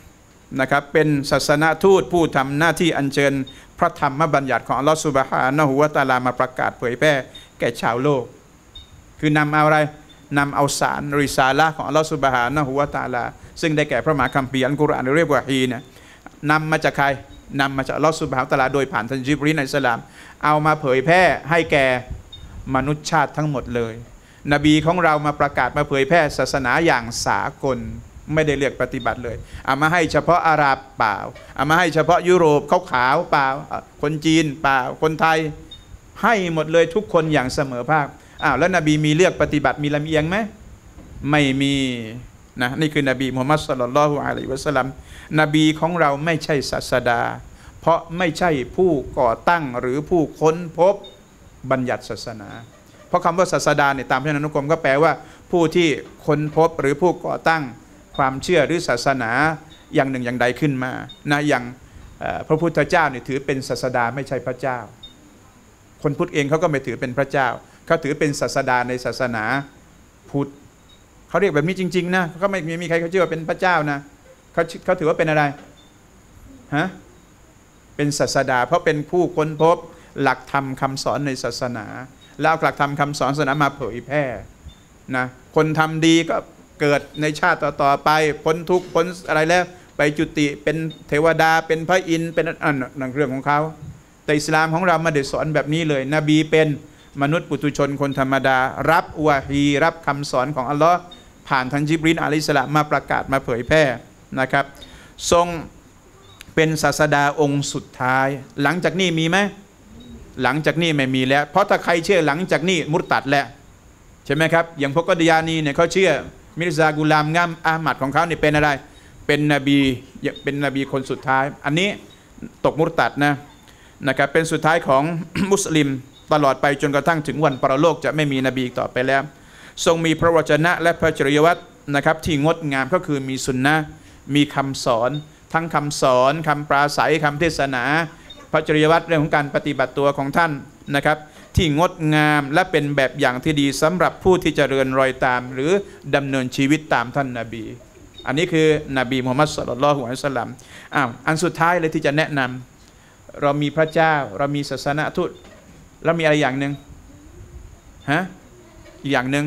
A: นะครับเป็นศาสนทูตผู้ทำหน้าที่อัญเชิญพระธรรมบัญญัติของอัลลอฮฺซุบฮานะฮูวะตะอาลามาประกาศเผยแพร่แก่ชาวโลกคือนำเอาอะไรนำเอาสารริซาละห์ของอัลลอฮฺซุบฮานะฮูวะตะอาลาซึ่งได้แก่พระมหาคัมภีร์อัลกุรอานเรียกว่าฮีเนี่ยนำมาจากใครนำมาจากอัลลอฮฺซุบฮานะฮูวะตะอาลาโดยผ่านท่านญิบรีลอะลัยฮิสสลามเอามาเผยแพร่ให้แก่มนุษยชาติทั้งหมดเลยนบีของเรามาประกาศมาเผยแพร่ศาสนาอย่างสากลไม่ได้เลือกปฏิบัติเลยเอามาให้เฉพาะอาหรับเปล่าเอามาให้เฉพาะยุโรปขาวเปล่าคนจีนเปล่าคนไทยให้หมดเลยทุกคนอย่างเสมอภาคแล้วนบีมีเลือกปฏิบัติมีลำเอียงไหมไม่มีนะนี่คือนบีมุฮัมมัดศ็อลลัลลอฮุอะลัยฮิวะซัลลัมนบีของเราไม่ใช่ศาสดาเพราะไม่ใช่ผู้ก่อตั้งหรือผู้ค้นพบบัญญัติศาสนาเพราะคำว่าศาสดาเนี่ยตามพจนานุกรมก็แปลว่าผู้ที่ค้นพบหรือผู้ก่อตั้งความเชื่อหรือศาสนาอย่างหนึ่งอย่างใดขึ้นมานะอย่างพระพุทธเจ้าเนี่ยถือเป็นศาสดาไม่ใช่พระเจ้าคนพุทธเองเขาก็ไม่ถือเป็นพระเจ้าเขาถือเป็นศาสดาในศาสนาพุทธเขาเรียกแบบนี้จริงๆนะเขาไม่มีใครเขาเชื่อว่าเป็นพระเจ้านะเขาถือว่าเป็นอะไรฮะเป็นศาสดาเพราะเป็นผู้ค้นพบหลักธรรมคำสอนในศาสนาแล้วหลักธรรมคำสอนศาสนามาเผยแพร่นะคนทำดีก็เกิดในชาติต่อไปพ้นทุกข์พ้นอะไรแล้วไปจุติเป็นเทวดาเป็นพระอินทร์เป็นนั่นเรื่องของเขาแต่อิสลามของเราไม่ได้สอนแบบนี้เลยนบีเป็นมนุษย์ปุถุชนคนธรรมดารับวะฮีรับคำสอนของอัลลอฮ์ผ่านท่านญิบรีลอะลัยฮิสสลามมาประกาศมาเผยแพร่นะครับทรงเป็นศาสดาองค์สุดท้ายหลังจากนี้มีไหมหลังจากนี้ไม่มีแล้วเพราะถ้าใครเชื่อหลังจากนี้มุรตัดแล้วใช่ไหมครับอย่างพวกกอฎิยานีเนี่ยเขาเชื่อมิรซากุลามงามอามัดของเขาเนี่ยเป็นอะไรเป็นนบีคนสุดท้ายอันนี้ตกมุรตัดนะครับเป็นสุดท้ายของ มุสลิมตลอดไปจนกระทั่งถึงวันปรโลกจะไม่มีนบีต่อไปแล้วทรงมีพระวจนะและพระจริยวัตรนะครับที่งดงามก็คือมีสุนนะมีคำสอนทั้งคำสอนคำปราศัยคำเทศนาพระจริยวัตรเรื่องของการปฏิบัติตัวของท่านนะครับที่งดงามและเป็นแบบอย่างที่ดีสำหรับผู้ที่จะเริญรอยตามหรือดำเนินชีวิตตามท่านนบีอันนี้คือนบีมุฮัมมัดศ็อลลัลลอฮุอะลัยฮิวะซัลลัมอันสุดท้ายเลยที่จะแนะนำเรามีพระเจ้าเรามีศาสนทูตแล้วมีอะไรอย่างหนึ่งฮะอีกอย่างหนึ่ง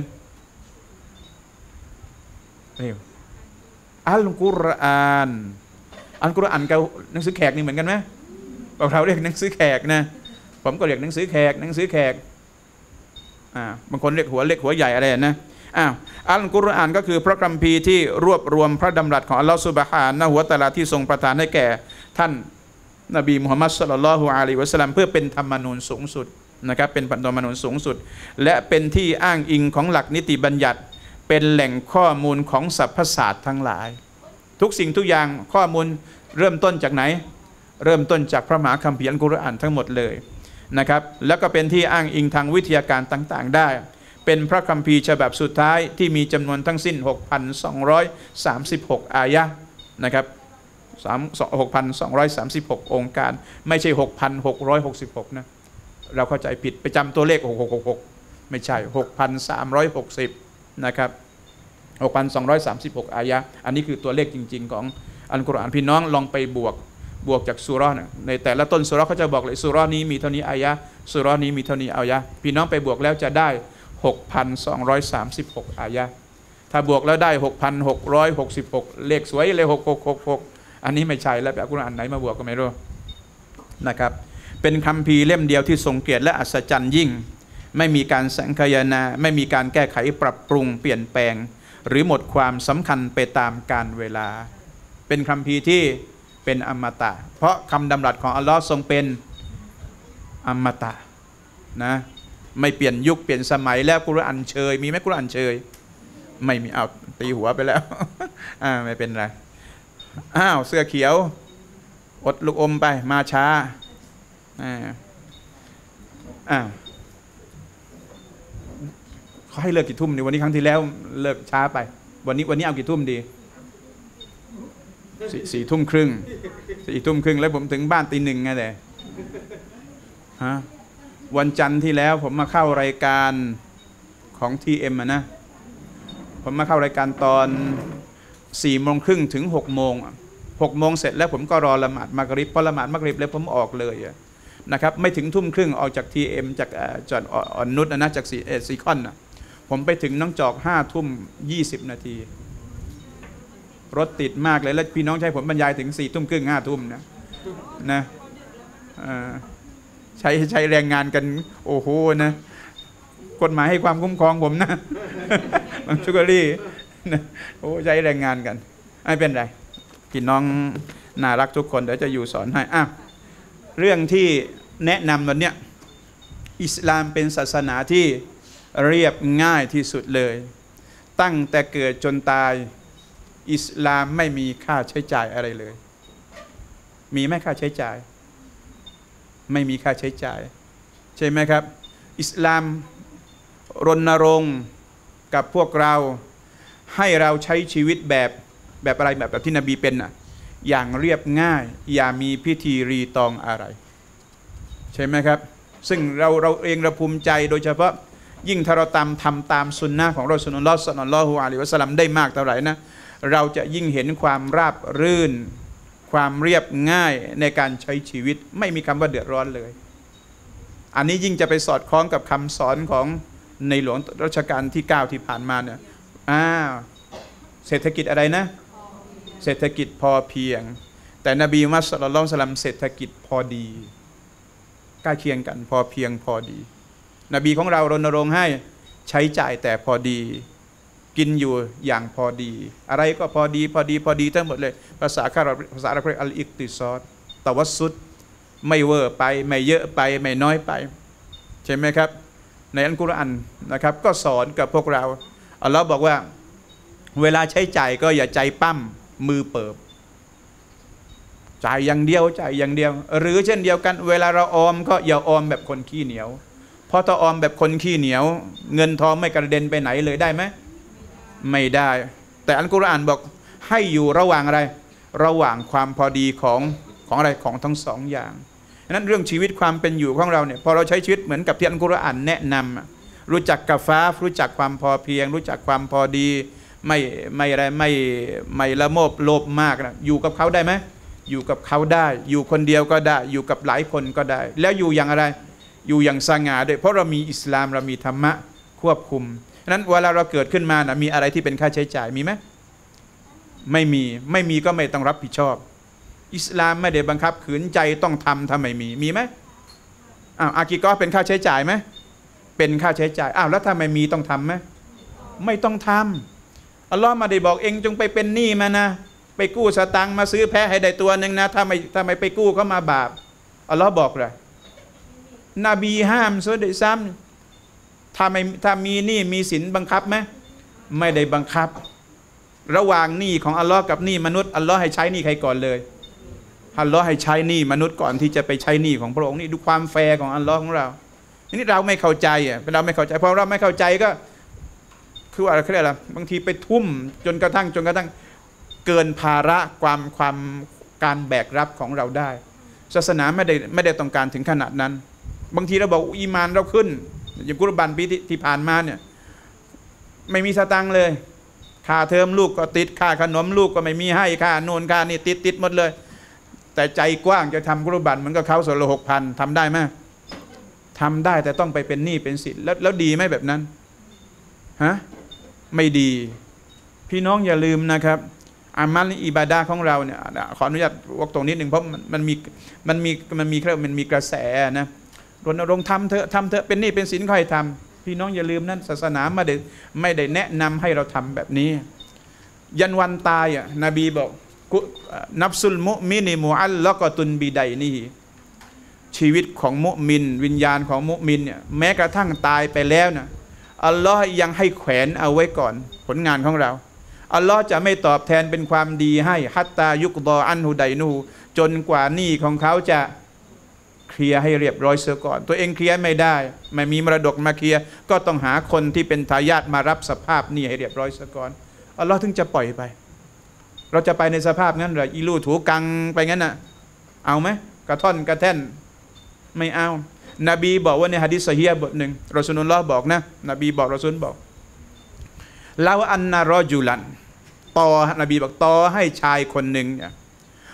A: อัลกุรอานกับหนังสือแขกนี่เหมือนกันไหมเราเรียกหนังสือแขกนะผมก็เรียกหนังสือแขกบางคนเรียกหัวเล็กหัวใหญ่อะไรนะอัลกุรอานก็คือพระคัมภีร์ที่รวบรวมพระดำรัสของอัลลอฮฺซุบฮานะฮูวะตะอาลาที่ทรงประทานให้แก่ท่านนบีมุฮัมมัดศ็อลลัลลอฮุอะลัยฮิวะซัลลัมเพื่อเป็นธรรมนูญสูงสุดนะครับเป็นธรรมนูญสูงสุดและเป็นที่อ้างอิงของหลักนิติบัญญัติเป็นแหล่งข้อมูลของสรรพศาสตร์ทั้งหลายทุกสิ่งทุกอย่างข้อมูลเริ่มต้นจากไหนเริ่มต้นจากพระมหาคัมภีร์อัลกุรอานทั้งหมดเลยนะครับแล้วก็เป็นที่อ้างอิงทางวิทยาการต่างๆได้เป็นพระคัมภีร์ฉบับสุดท้ายที่มีจำนวนทั้งสิ้น 6,236 อายะห์นะครับ6,236 องค์การไม่ใช่ 6,666 นะเราเข้าใจผิดไปจำตัวเลข6666ไม่ใช่ 6,360 นะครับ 6,236 อายะห์อันนี้คือตัวเลขจริงๆของอัลกุรอานพี่น้องลองไปบวกจากซูเราะห์ในแต่ละต้นซูเราะห์เขาจะบอกเลยซูเราะห์นี้มีเท่านี้อายะห์ซูเราะห์นี้มีเท่านี้อายะห์พี่น้องไปบวกแล้วจะได้ 6,236 อายะห์ถ้าบวกแล้วได้ 6,666 เลขสวยเลย6666อันนี้ไม่ใช่แล้วไปอัลกุรอานไหนมาบวกก็ไม่รู้นะครับเป็นคัมภีร์เล่มเดียวที่ทรงเกียรติและอัศจรรย์ยิ่งไม่มีการสังคายนาไม่มีการแก้ไขปรับปรุงเปลี่ยนแปลงหรือหมดความสำคัญไปตามกาลเวลาเป็นคัมภีร์ที่เป็นอมตะเพราะคำดำรัสของอัลลอฮ์ทรงเป็นอมตะนะไม่เปลี่ยนยุคเปลี่ยนสมัยแล้วกุรอานเชยมีไหมกุรอานเชยไม่มีเอาตีหัวไปแล้ว ไม่เป็นไรเสื้อเขียวอดลูกอมไปมาช้าเขาให้เลิกกี่ทุ่มในวันนี้ครั้งที่แล้วเลิกช้าไปวันนี้เอากี่ทุ่มดี4 ทุ่มครึ่งแล้วผมถึงบ้านตี 1ไงแต่วันจันทร์ที่แล้วผมมาเข้ารายการของ TM นะผมมาเข้ารายการตอน4 โมงครึ่งถึง6 โมง 6 โมงเสร็จแล้วผมก็รอละหมาดมักริบพอละหมาดมักริบแล้วผมออกเลยนะครับไม่ถึงทุ่มครึ่งออกจาก TM จากจอดอ่อนนุชนะจากซีคอนนะผมไปถึงน้องจอก5:20 นาทีรถติดมากเลยแล้วพี่น้องใช้ผมบรรยายถึง4 ทุ่มครึ่ง5 ทุ่มนะใช้แรงงานกันโอ้โหนะกฎหมายให้ความคุ้มครองผมนะบางชุกรี่นะโอ้ใช้แรงงานกันไม่เป็นไรพี่น้องน่ารักทุกคนเดี๋ยวจะอยู่สอนให้เรื่องที่แนะนำวันเนี้ยอิสลามเป็นศาสนาที่เรียบง่ายที่สุดเลยตั้งแต่เกิดจนตายอิสลามไม่มีค่าใช้จ่ายอะไรเลยมีไหมค่าใช้จ่ายไม่มีค่าใช้จ่ายใช่ไหมครับอิสลามรณรงค์กับพวกเราให้เราใช้ชีวิตแบบอะไรแบบที่นบีเป็นอย่างเรียบง่ายอย่ามีพิธีรีตองอะไรใช่ไหมครับซึ่งเราเองเราภูมิใจโดยเฉพาะยิ่งถ้าเราทำตามสุนนะของรอซูลุลลอฮ์ ศ็อลลัลลอฮุอะลัยฮิวะซัลลัมได้มากเท่าไหร่นะเราจะยิ่งเห็นความราบรื่นความเรียบง่ายในการใช้ชีวิตไม่มีคำว่าเดือดร้อนเลยอันนี้ยิ่งจะไปสอดคล้องกับคำสอนของในหลวงรัชกาลที่ 9ที่ผ่านมาเนี่ยเศรษฐกิจอะไรนะเศรษฐกิจพอเพียงแต่นบีมุฮัมมัด ศ็อลลัลลอฮุอะลัยฮิวะซัลลัมเศรษฐกิจพอดีใกล้เคียงกันพอเพียงพอดีนบีของเรารณรงค์ให้ใช้จ่ายแต่พอดีกินอยู่อย่างพอดีอะไรก็พอดีทั้งหมดเลยภาษาอาหรับเรียกอัลอิกติซอดตะวัสซุดไม่เวอร์ไปไม่เยอะไปไม่น้อยไปใช่ไหมครับในอัลกุรอานนะครับก็สอนกับพวกเราอัลลอฮ์บอกว่าเวลาใช้จ่ายก็อย่าใจปั้มมือเปิบจ่ายอย่างเดียวหรือเช่นเดียวกันเวลาเราออมก็อย่าออมแบบคนขี้เหนียวเพราะถ้าออมแบบคนขี้เหนียวเงินทองไม่กระเด็นไปไหนเลยได้ไหมไม่ได้แต่อัลกุรอานบอกให้อยู่ระหว่างอะไรระหว่างความพอดีของอะไรของทั้งสองอย่างนั้นเรื่องชีวิตความเป็นอยู่ของเราเนี่ยพอเราใช้ชีวิตเหมือนกับที่อัลกุรอานแนะนำรู้จักกะฟาฟรู้จักความพอเพียงรู้จักความพอดีไม่ละโมบโลภมากนะอยู่กับเขาได้ไหมอยู่กับเขาได้อยู่คนเดียวก็ได้อยู่กับหลายคนก็ได้แล้วอยู่อย่างอะไรอยู่อย่างสง่าด้วยเพราะเรามีอิสลามเรามีธรรมะควบคุมนั้นเวลาเราเกิดขึ้นมานะมีอะไรที่เป็นค่าใช้จ่ายมีไหมไม่มีก็ไม่ต้องรับผิดชอบอิสลามไม่ได้บังคับขืนใจต้องทำถ้าไม่มีไหมอากีกอเป็นค่าใช้จ่ายไหมเป็นค่าใช้จ่ายแล้วถ้าไม่มีต้องทำไหมไม่ต้องทำอัลลอฮ์มาได้บอกเองจงไปเป็นหนี้มานะไปกู้สตังค์มาซื้อแพะให้ได้ตัวหนึ่งนะถ้าไม่ไปกู้ก็มาบาปอัลลอฮ์บอกเลยนบีห้ามซะด้วยซ้ำถ้ามีหนี้มีสินบังคับไหมไม่ได้บังคับระหว่างหนี้ของอัลลอฮ์กับหนี้มนุษย์อัลลอฮ์ให้ใช้หนี้ใครก่อนเลยอัลลอฮ์ให้ใช้หนี้มนุษย์ก่อนที่จะไปใช้หนี้ของพระองค์นี่ดูความแฟร์ของอัลลอฮ์ของเรานี่เราไม่เข้าใจเราไม่เข้าใจพอเราไม่เข้าใจก็คืออะไรเขาเรียกอะไรบางทีไปทุ่มจนกระทั่งเกินภาระความการแบกรับของเราได้ศาสนาไม่ได้ต้องการถึงขนาดนั้นบางทีเราบอกอีมานเราขึ้นอย่างกุรบันปีที่ผ่านมาเนี่ยไม่มีสตังค์เลยค่าเทอมลูกก็ติดค่าขนมลูกก็ไม่มีให้ค่าโน่นค่านี่ติดหมดเลยแต่ใจกว้างจะทำกุรบันมันก็เขาส่วนละ6,000ทำได้ไหมทำได้แต่ต้องไปเป็นหนี้เป็นสินแล้วดีไหมแบบนั้นไม่ดีพี่น้องอย่าลืมนะครับอามัลอิบาดะห์ของเราเนี่ยขออนุญาตวกตรงนิดหนึ่งเพราะมันมีกระแสนะรณรงค์ทำเถอะเป็นหนี้เป็นสินค่อยทำพี่น้องอย่าลืมนั้นศาสนาไม่ได้แนะนำให้เราทำแบบนี้ยันวันตายนบีบอกนับซุลมุมินิมุอัลละกอตุนบิดัยนีชีวิตของมุมินวิญญาณของมุมินเนี่ยแม้กระทั่งตายไปแล้วนะอัลลอฮ์ยังให้แขวนเอาไว้ก่อนผลงานของเราอัลลอฮ์จะไม่ตอบแทนเป็นความดีให้ฮัตตายุกดออันฮุไดนูจนกว่าหนี้ของเขาจะเคลียร์ให้เรียบร้อยเสียก่อนตัวเองเคลียร์ไม่ได้ไม่มีมรดกมาเคลียร์ก็ต้องหาคนที่เป็นทายาทมารับสภาพหนี้ให้เรียบร้อยเสียก่อนอัลลอฮ์ถึงจะปล่อยไปเราจะไปในสภาพนั้นหรืออีลู่ถูกังไปงั้นน่ะเอาไหมกระท่อนกระแท่นไม่เอานบีบอกว่าในหะดีษซอฮีฮ์บทหนึ่งรอซูลุลลอฮ์บอกนะนบีบอกรอซูลบอกลาอันนารอจุลันต่อนบีบอกต่อให้ชายคนหนึ่งเนี่ย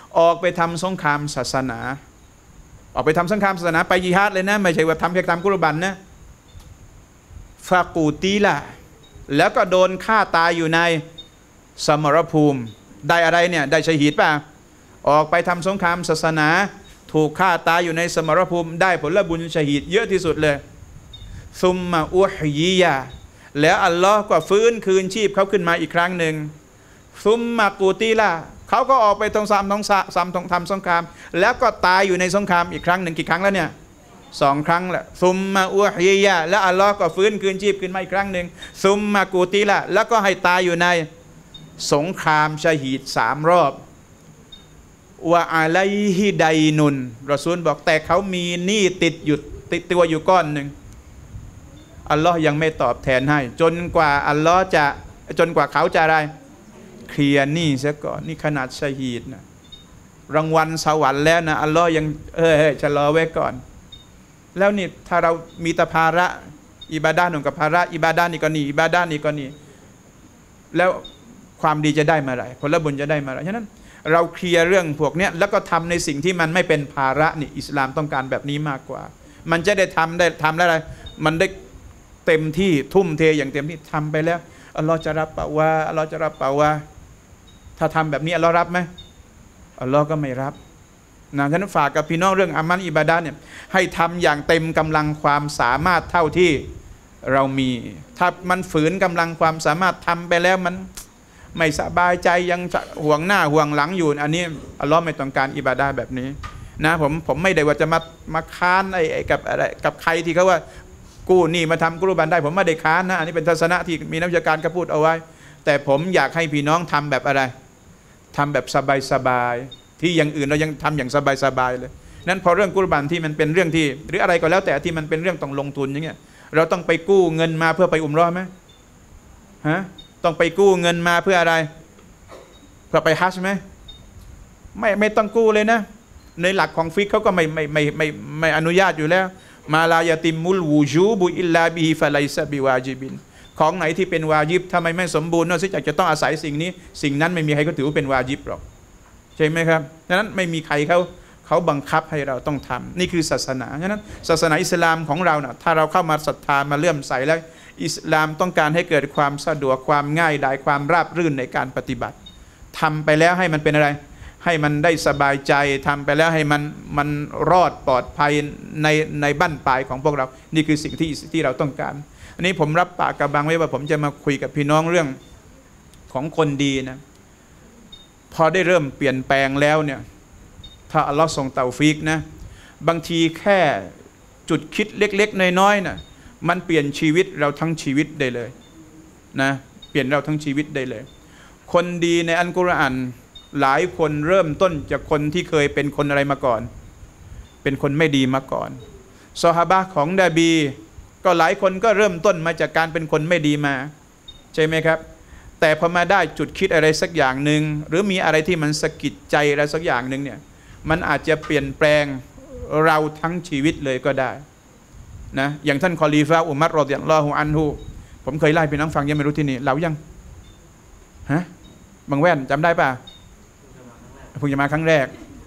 A: ออกไปทำสงครามศาสนาออกไปทำสงครามศาสนาไปญิฮาดเลยนะไม่ใช่ว่าทำแค่ทำกุรบันนะฟากูตีละแล้วก็โดนฆ่าตายอยู่ในสมรภูมิได้อะไรเนี่ยได้ชะฮีดป่ะออกไปทำสงครามศาสนาถูกฆ่าตายอยู่ในสมรภูมิได้ผลบุญชะฮีดเยอะที่สุดเลยซุมมาอุฮยียะแล้วอัลลอฮ์ก็ฟื้นคืนชีพเขาขึ้นมาอีกครั้งหนึ่งซุมมากูตีละเขาก็ออกไปทำสงครามแล้วก็ตายอยู่ในสงครามอีกครั้งหนึ่งกี่ครั้งแล้วเนี่ย2 ครั้งแหละซุมมาอุฮยียะแล้วอัลลอฮ์ก็ฟื้นคืนชีพขึ้นมาอีกครั้งหนึ่งซุมมากูตีละแล้วก็ให้ตายอยู่ในสงครามชะฮีด3 รอบวะอะลัยฮิดัยนุนรอซูลบอกแต่เขามีหนี้ติดตัวอยู่ก้อนหนึ่งอัลลอฮ์ยังไม่ตอบแทนให้จนกว่าเขาจะอะไรเคลียร์หนี้ซะก่อนนี่ขนาดชะฮีดนะรางวัลสวรรค์แล้วนะอัลลอฮ์ยังชะลอไว้ก่อนแล้วนี่ถ้าเรามีแต่ภาระอิบาดะห์หนึ่งกับภาระอิบาดะห์นี่ก็นี่อิบาดะห์นี่ก็นี่แล้วความดีจะได้มาอะไรผลบุญจะได้มาอะไรฉะนั้นเราเคลียร์เรื่องพวกนี้แล้วก็ทำในสิ่งที่มันไม่เป็นภาระนี่อิสลามต้องการแบบนี้มากกว่ามันจะได้ทำแล้วอะไรมันได้เต็มที่ทุ่มเทอย่างเต็มที่ทำไปแล้วอัลลอฮ์จะรับเปล่าวะอัลลอฮ์จะรับเปล่าวะถ้าทำแบบนี้อัลลอฮ์รับไหมอัลลอฮ์ก็ไม่รับนะฉะนั้นฝากกับพี่น้องเรื่องอามัลอิบาดะห์เนี่ยให้ทำอย่างเต็มกำลังความสามารถเท่าที่เรามีถ้ามันฝืนกำลังความสามารถทำไปแล้วมันไม่สบายใจยังห่วงหน้าห่วงหลังอยู่อันนี้อัลลอฮ์ไม่ต้องการอิบาดะห์แบบนี้นะผมไม่ได้ว่าจะมาค้านกับอะไรกับใครที่เขาว่ากู้หนี้มาทำกุรบันได้ผมไม่ได้ค้านนะอันนี้เป็นทัศนะที่มีนักวิชาการก็พูดเอาไว้แต่ผมอยากให้พี่น้องทำแบบอะไรทำแบบสบายๆที่อย่างอื่นเรายังทำอย่างสบายๆเลยนั้นพอเรื่องกุรบันที่มันเป็นเรื่องที่หรืออะไรก็แล้วแต่ที่มันเป็นเรื่องต้องลงทุนอย่างเงี้ยเราต้องไปกู้เงินมาเพื่อไปอุมเราะห์ไหมฮะต้องไปกู้เงินมาเพื่ออะไรเพื่อไปฮัจญ์ไหมไม่ต้องกู้เลยนะในหลักของฟิกเขาก็ไม่อนุญาตอยู่แล้วมาลายาติมุลวูจูบุอิลลาบิฮิฟะไลซะบิวาจิบินของไหนที่เป็นวาญิบทำไมไม่สมบูรณ์นอกจากจะต้องอาศัยสิ่งนี้สิ่งนั้นไม่มีใครก็ถือว่าเป็นวาญิบหรอกใช่ไหมครับดังนั้นไม่มีใครเขาบังคับให้เราต้องทำนี่คือศาสนาฉะนั้นศาสนาอิสลามของเรานะถ้าเราเข้ามาศรัทธามาเลื่อมใสแล้วอิสลามต้องการให้เกิดความสะดวกความง่ายดายความราบรื่นในการปฏิบัติทำไปแล้วให้มันเป็นอะไรให้มันได้สบายใจทำไปแล้วให้มันรอดปลอดภัยในบั้นปลายของพวกเรานี่คือสิ่งที่เราต้องการอันนี้ผมรับปากกับบังไว้ว่าผมจะมาคุยกับพี่น้องเรื่องของคนดีนะพอได้เริ่มเปลี่ยนแปลงแล้วเนี่ยถ้าอัลลอฮ์ทรงเตาฟิกนะบางทีแค่จุดคิดเล็กๆน้อยๆนะมันเปลี่ยนชีวิตเราทั้งชีวิตได้เลยนะเปลี่ยนเราทั้งชีวิตได้เลยคนดีในอัลกุรอานหลายคนเริ่มต้นจากคนที่เคยเป็นคนอะไรมาก่อนเป็นคนไม่ดีมาก่อนซอฮาบะห์ของนบีก็หลายคนก็เริ่มต้นมาจากการเป็นคนไม่ดีมาใช่ไหมครับแต่พอมาได้จุดคิดอะไรสักอย่างหนึ่งหรือมีอะไรที่มันสะกิดใจอะไรสักอย่างหนึ่งเนี่ยมันอาจจะเปลี่ยนแปลงเราทั้งชีวิตเลยก็ได้นะอย่างท่านคอลีฟะห์อุมัรรอฎิยัลลอฮุอันฮุผมเคยไล่พี่น้องฟังยังไม่รู้ที่นี่เล่ายังฮะบางแว่นจำได้ป่ะเพิ่งจะมาครั้งแรก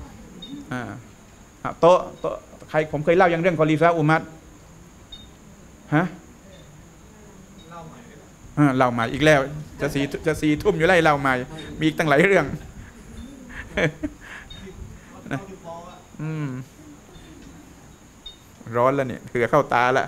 A: โต๊ะใครผมเคยเล่ายังเรื่องคอลีฟะห์อุมัรฮะเล่าใหม่อีกแล้วจะสี่ทุ่มอยู่ไล่เล่าใหม่มีอีกตั้งหลายเรื่องนะร้อนแล้วเนี่ยคือเข้าตาละ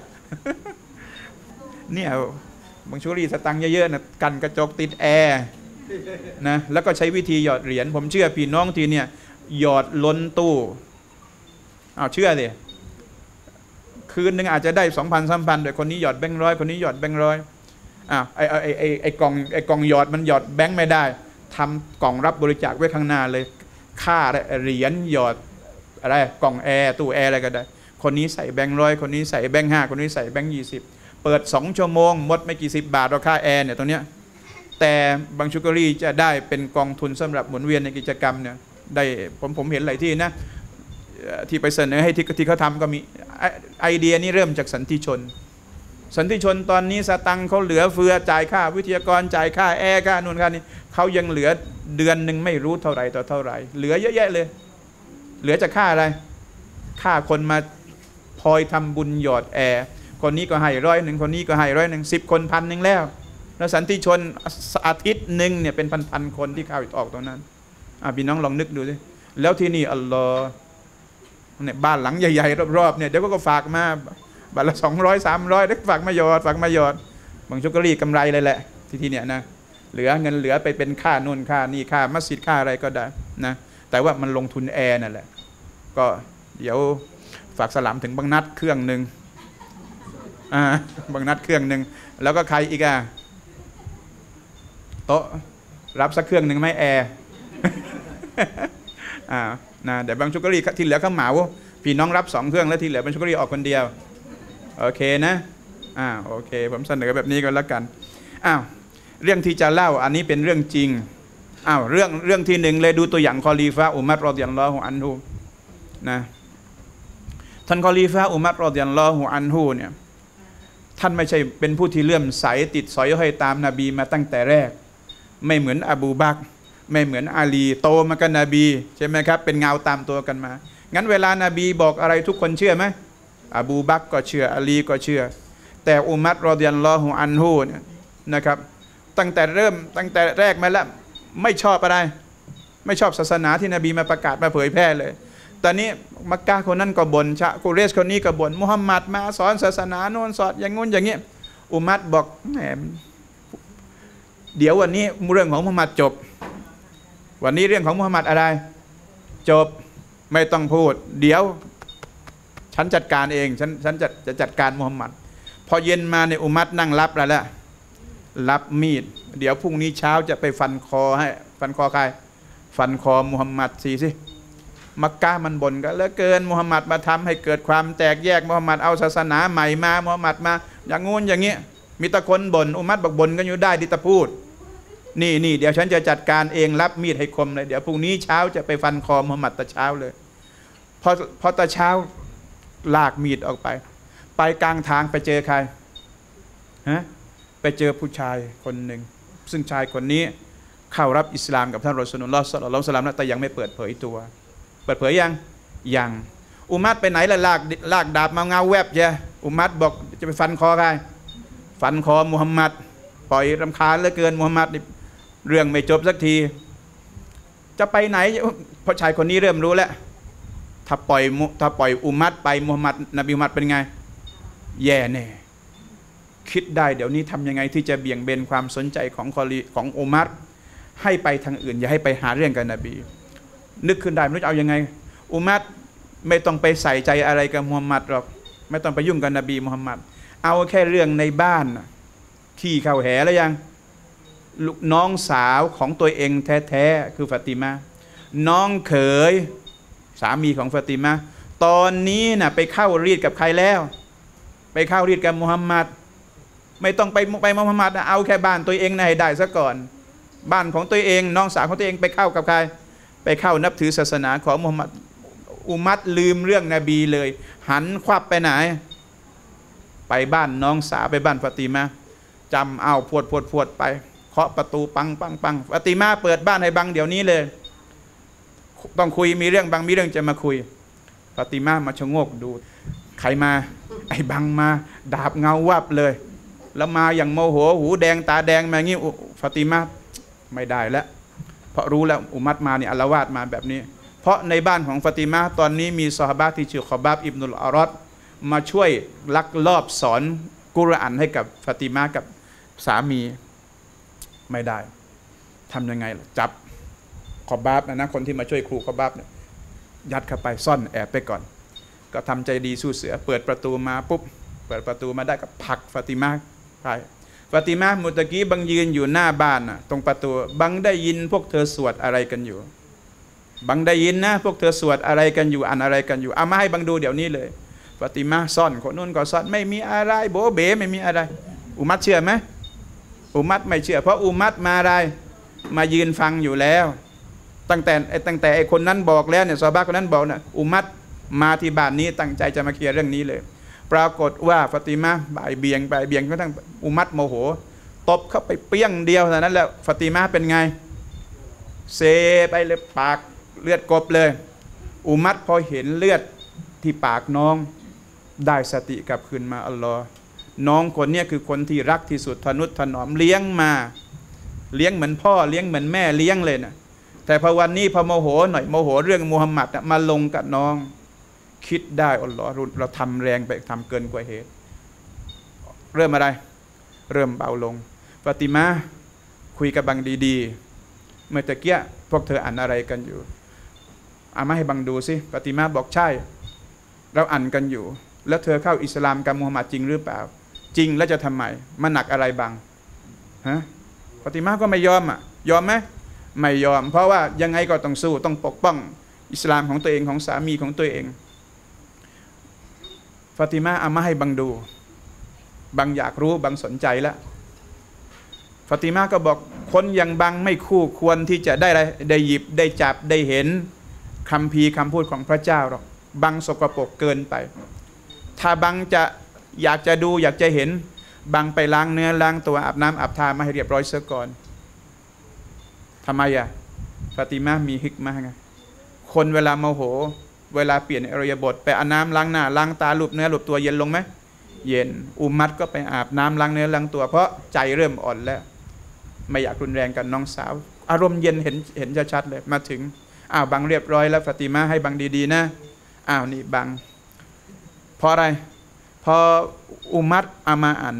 A: เนี่ยบางชุรีสตังค์เยอะๆนะกันกระจกติดแอร์นะแล้วก็ใช้วิธีหยอดเหรียญผมเชื่อพี่น้องทีเนี่ยหยอดล้นตู้เชื่อสิคืนนึงอาจจะได้ 2,000 3,000โดยคนนี้หยอดแบงค์ร้อยคนนี้หยอดแบงค์ร้อยไอ้กล่องหยอดมันหยอดแบงค์ไม่ได้ทำกล่องรับบริจาคไว้ข้างหน้าเลยค่าเหรียญหยอดอะไรกล่องแอร์ตู้แอร์อะไรก็ได้คนนี้ใส่แบงค์ร้อยคนนี้ใส่แบงค์5คนนี้ใส่แบงค์20เปิด2 ชั่วโมงหมดไม่กี่10 บาทเราค่าแอร์เนี่ยตรงเนี้ยแต่บางชุกรีจะได้เป็นกองทุนสำหรับหมุนเวียนในกิจกรรมเนี่ยได้ผมเห็นหลายที่นะที่ไปเสนอให้ที่เขาทำก็มีไอเดียนี้เริ่มจากสันติชนสันติชนตอนนี้สตังค์เขาเหลือเฟือจ่ายค่าวิทยากรจ่ายค่าแอร์ค่านู่นค่านี้เขายังเหลือเดือนหนึ่งไม่รู้เท่าไหร่ต่อเท่าไหร่เหลือเยอะแยะเลยเหลือจากค่าอะไรค่าคนมาพลอยทำบุญหยอดแอร์คนนี้ก็ให้100คนนี้ก็ให้100 10 คน1,000แล้วแล้วสันติชนอาทิตย์หนึ่งเนี่ยเป็นพันคนที่เข้าออกตรงนั้นพี่น้องลองนึกดูสิแล้วที่นี่อัลลอฮ์เนี่ยบ้านหลังใหญ่ๆรอบๆเนี่ยเดี๋ยวก็ฝากมาบาทละ200 300ได้ฝากมาหยอดบางชุกรีกำไรเลยแหละที่เนี่ยนะเหลือเงินเหลือไปเป็นค่านู่นค่านี่ค่ามัสยิดค่าอะไรก็ได้นะแต่ว่ามันลงทุนแอร์นั่นแหละก็เดี๋ยวฝากสลามถึงบางนัดเครื่องหนึ่งบางนัดเครื่องหนึ่งแล้วก็ใครอีกโต๊ะรับสักเครื่องหนึ่งไหมแอร์นะเดี๋ยวบางชุกรีที่เหลือเขาเหมาพี่น้องรับ2 เครื่องแล้วที่เหลือบางชุกรีออกคนเดียวโอเคนะโอเคผมเสนอแบบนี้ก็แล้วกันเรื่องที่จะเล่าอันนี้เป็นเรื่องจริงเรื่องที่1เลยดูตัวอย่างคอลีฟะอุมัรรอฎิยัลลอฮุอันฮุนะท่านคอลีฟะอุมัรรอฎิยัลลอฮุอันฮุเนี่ยท่านไม่ใช่เป็นผู้ที่เลื่อมใสติดสอยห้อยตามนบีมาตั้งแต่แรกไม่เหมือนอบูบักรไม่เหมือนอาลีโตมากับนบีใช่ไหมครับเป็นเงาตามตัวกันมางั้นเวลานบีบอกอะไรทุกคนเชื่อไหมอบูบักรก็เชื่ออาลีก็เชื่อแต่อุมัรรอฎิยัลลอฮุอันฮุเนี่ยนะครับตั้งแต่แรกมาแล้วไม่ชอบอะไรไม่ชอบศาสนาที่นบีมาประกาศมาเผยแพร่เลยตอนนี้มักกะคนนั้นก็บ่นชะกุเรชคนนี้ก็บ่นมุฮัมมัดมาสอนศาสนาโน่นสอนอย่างงู้นอย่างเงี้ยอุมัรบอกแหมเดี๋ยววันนี้เรื่องของมุฮัมมัดจบวันนี้เรื่องของมุฮัมมัดอะไรจบไม่ต้องพูดเดี๋ยวฉันจัดการเองฉันจะจัดการมุฮัมมัดพอเย็นมาในอุมัรนั่งรับแล้วละรับมีดเดี๋ยวพรุ่งนี้เช้าจะไปฟันคอให้ฟันคอใครฟันคอมุฮัมมัดสิมักกะมันบ่นกันเหลือเกินมุฮัมมัดมาทำให้เกิดความแตกแยกมุฮัมมัดเอาศาสนาใหม่มามุฮัมมัดมาอย่างงู้นอย่างเงี้ยมีตะคนบ่นอุมัรบอกบ่นกันอยู่ได้ดิตะพูดนี่เดี๋ยวฉันจะจัดการเองรับมีดให้คมเลยเดี๋ยวพรุ่งนี้เช้าจะไปฟันคอมุฮัมมัดตะเช้าเลยพอตะเช้าลากมีดออกไปกลางทางไปเจอใครไปเจอผู้ชายคนหนึ่งซึ่งชายคนนี้เข้ารับอิสลามกับท่านรอซูลุลลอฮ์ศ็อลลัลลอฮุอะลัยฮิวะซัลลัมแต่ยังไม่เปิดเผยตัวเปิดเผยยังอุมัรไปไหนล่ะลากดาบมาเงาแวบใช่อุมัรบอกจะไปฟันคอใครฟันคอมุฮัมมัดปล่อยรำคาญเหลือเกินมุฮัมมัดเรื่องไม่จบสักทีจะไปไหนเพราะชายคนนี้เริ่มรู้แล้วถ้าปล่อยอุมัรไปมุฮัมมัดนบีมุฮัมมัดเป็นไงแย่แน่คิดได้เดี๋ยวนี้ทำยังไงที่จะเบี่ยงเบนความสนใจของอุมัรให้ไปทางอื่นอย่าให้ไปหาเรื่องกับนบีนึกขึ้นได้ไม่รู้จะเอายังไงอุมัรไม่ต้องไปใส่ใจอะไรกับมุฮัมมัดหรอกไม่ต้องไปยุ่งกับนบีมุฮัมมัดเอาแค่เรื่องในบ้านขี้เข้าแหแล้วยังลูกน้องสาวของตัวเองแท้ๆคือฟาติมาน้องเขยสามีของฟาติมาตอนนี้น่ะไปเข้ารีดกับใครแล้วไปเข้ารีดกับมุฮัมมัดไม่ต้องไปมุฮัมมัดนะเอาแค่บ้านตัวเองให้ได้ซะก่อนบ้านของตัวเองน้องสาวของตัวเองไปเข้ากับใครไปเข้านับถือศาสนาของมุฮัมมัดอุมัรลืมเรื่องนบีเลยหันควับไปไหนไปบ้านน้องสาวไปบ้านฟาติมาจำเอาพวดไปเคาะประตูปังฟาติมาเปิดบ้านให้บังเดี๋ยวนี้เลยต้องคุยมีเรื่องบังมีเรื่องจะมาคุยฟาติมามาชะโงกดูใครมาไอ้บังมาดาบเงาวับเลยแล้วมาอย่างโมโหหูแดงตาแดงมางี้ฟาติมาไม่ได้แล้วเพราะรู้แล้วอุมัรมาเนี่ยอาละวาดมาแบบนี้เพราะในบ้านของฟาติมาตอนนี้มีซอฮาบะห์ที่ชื่อคอบาบอิบนุลอารอดมาช่วยลักลอบสอนกุรอานให้กับฟาติมากับสามีไม่ได้ทำยังไงล่ะจับคอบาบนะคนที่มาช่วยครูคอบาบเนี่ยยัดเข้าไปซ่อนแอบไปก่อนก็ทำใจดีสู้เสือเปิดประตูมาปุ๊บเปิดประตูมาได้ก็ผลักฟาติมาไปฟาติมามุตะกี้บังยืนอยู่หน้าบ้านตรงประตูบังได้ยินพวกเธอสวดอะไรกันอยู่บังได้ยินนะพวกเธอสวดอะไรกันอยู่อ่านอะไรกันอยู่เอามาให้บังดูเดี๋ยวนี้เลยฟาติมาซ่อนคนนู้นก็ซ่อนไม่มีอะไรโบเบ๋ไม่มีอะไรอุมัรเชื่อไหมอุมัรไม่เชื่อเพราะอุมัรมาอะไรมายืนฟังอยู่แล้วตั้งแต่ไอ้คนนั้นบอกแล้วเนี่ยซอฮาบะห์คนนั้นบอกนะอุมัรมาที่บ้านนี้ตั้งใจจะมาเคลียร์เรื่องนี้เลยปรากฏว่าฟาติมาบ่ายเบียงก็ทั้งอุมัตโมโหตบเข้าไปเปี้ยงเดียวเท่านั้นแล้วฟาติมาเป็นไงเซไปเลยปากเลือดกบเลยอุมัตพอเห็นเลือดที่ปากน้องได้สติกลับคืนมาอัลลอฮ์น้องคนนี้คือคนที่รักที่สุดทนุถนอมเลี้ยงมาเลี้ยงเหมือนพ่อเลี้ยงเหมือนแม่เลี้ยงเลยนะแต่พอวันนี้พอโมโหหน่อยโมโหเรื่องมุฮัมมัดมาลงกับน้องคิดได้อัลลอฮ์เราทำแรงไปทำเกินกว่าเหตุเริ่มอะไรเริ่มเบาลงฟาติมาคุยกับบังดีๆเมื่อตะเกียพวกเธออ่านอะไรกันอยู่เอามาให้บังดูสิฟาติมาบอกใช่เราอ่านกันอยู่แล้วเธอเข้าอิสลามกับมุฮัมมัดจริงหรือเปล่าจริงแล้วจะทำไมมันหนักอะไรบังฮะฟาติมาก็ไม่ยอมยอมไหมไม่ยอมเพราะว่ายังไงก็ต้องสู้ต้องปกป้องอิสลามของตัวเองของสามีของตัวเองฟาติมาเอามาให้บังดูบังอยากรู้บังสนใจแล้วฟาติมาก็บอกคนอย่างบังไม่คู่ควรที่จะได้หยิบได้จับได้เห็นคัมภีร์คำพูดของพระเจ้าหรอกบังสกปรกเกินไปถ้าบังจะอยากจะดูอยากจะเห็นบังไปล้างเนื้อล้างตัวอาบน้ำอาบทามาให้เรียบร้อยเสียก่อนทำไมฟาติมามีฮิกมาไงคนเวลาโมโหเวลาเปลี่ยนอริยบทไปอาบน้ำล้างหน้าล้างตาลูบเนื้อลูบตัวเย็นลงไหมเย็นอุมัดก็ไปอาบน้ำล้างเนื้อล้างตัวเพราะใจเริ่มอ่อนแล้วไม่อยากรุนแรงกันน้องสาวอารมณ์เย็นเห็นชัดๆเลยมาถึงบังเรียบร้อยแล้วฟาติมาให้บังดีๆนะนี่บังเพราะอะไรพออุมัดอามาอ่าน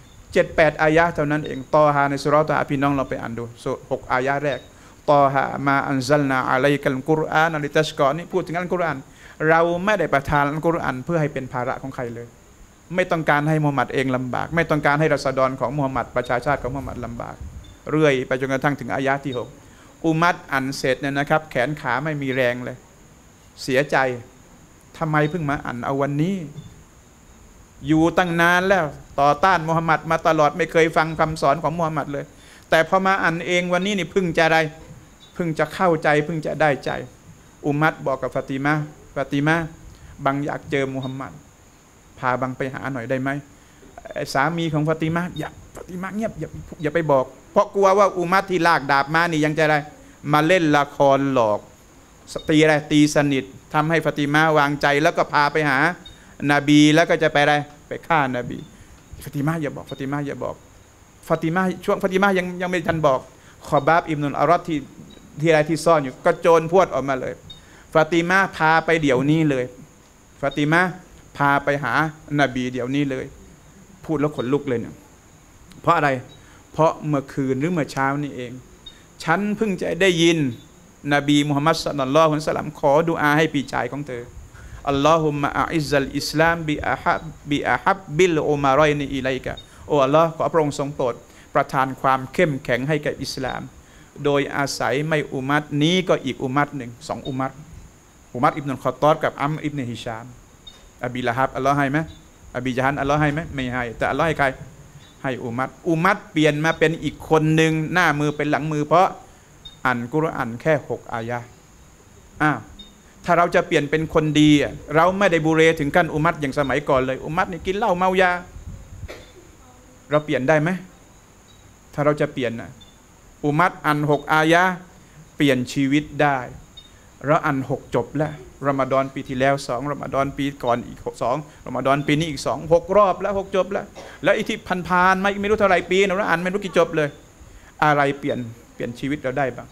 A: 7-8 อายะเท่านั้นเองตอฮาในสุเราะห์ตอฮาพี่น้องเราไปอ่านดู6 อายะแรกตอฮามาอันซัลนาอะลัยกัลกุรอานลิตัชกอนี่พูดถึงอัลกุรอานเราไม่ได้ประทานอัลกุรอานเพื่อให้เป็นภาระของใครเลยไม่ต้องการให้มุฮัมมัดเองลำบากไม่ต้องการให้ราษฎรของมุฮัมมัดประชาชาติของมุฮัมมัดลำบากเรื่อยไปจนกระทั่งถึงอายะที่6อุมัดอ่านเสร็จเนี่ยนะครับแขนขาไม่มีแรงเลยเสียใจทำไมเพิ่งมาอ่านเอาวันนี้อยู่ตั้งนานแล้วต่อต้านมุฮัมมัดมาตลอดไม่เคยฟังคำสอนของมุฮัมมัดเลยแต่พอมาอ่านเองวันนี้นี่เพิ่งจะเข้าใจเพิ่งจะได้ใจอุมัดบอกกับฟาติมาบังอยากเจอมุฮัมมัดพาบังไปหาหน่อยได้ไหมสามีของฟาติมาฟาติมาเงียบอย่าไปบอกเพราะกลัวว่าอุมัดที่ลากดาบมานี่ยังจะมาเล่นละครหลอกตีสนิททำให้ฟาติมาวางใจแล้วก็พาไปหานบีแล้วก็จะไปฆ่านบีฟาติมาอย่าบอกฟาติมาช่วงฟาติมายังไม่ทันบอกขอบาบอิบนุลอารอดที่ซ่อนอยู่ก็โจรพวดออกมาเลยฟาติมาพาไปเดี๋ยวนี้เลยฟาติมาพาไปหานบีเดี๋ยวนี้เลยพูดแล้วขนลุกเลยเนี่ยเพราะอะไรเพราะเมื่อคืนหรือเมื่อเช้านี่เองฉันเพิ่งจะได้ยินนบีมุฮัมมัดศ็อลลัลลอฮุอะลัยฮิวะซัลลัมขอดุอาให้พี่ชายของเธออัลลอฮุมมะอะอิซซัลอิสลามบิอะฮับบิลอุมารอยนีอิไลกะโอ้อัลลอฮ์ขอพระองค์ทรงโปรดประทานความเข้มแข็งให้แก่อิสลามโดยอาศัยไม่อุมัตนี้ก็อีกอุมัตหนึ่ง2 อุมัตอิบนุลคอฏฏอบกับอัมรอิบนุฮิชามอบีละฮับอัลลอฮ์ให้ไหมอบีญะฮัลอัลลอฮ์ให้ไหมไม่ให้แต่อัลลอฮ์ให้ใครให้อุมัตเปลี่ยนมาเป็นอีกคนหนึ่งหน้ามือเป็นหลังมือเพราะอ่านกุรอานแค่6 อายะถ้าเราจะเปลี่ยนเป็นคนดีเราไม่ได้บูเรถึงขั้นอุมัตอย่างสมัยก่อนเลยอุมัตนี่กินเหล้าเมายาเราเปลี่ยนได้ไหมถ้าเราจะเปลี่ยนอุมัตอ่าน6 อายะเปลี่ยนชีวิตได้เราอ่าน6 จบแล้วรอมฎอนปีที่แล้ว2รอมฎอนปีก่อนอีก2รอมฎอนปีนี้อีก6 รอบแล้ว6 จบแล้วอีกที่ผ่านมาไม่รู้เท่าไรปีเราอ่านไม่รู้กี่จบเลยอะไรเปลี่ยนชีวิตเราได้บ้าง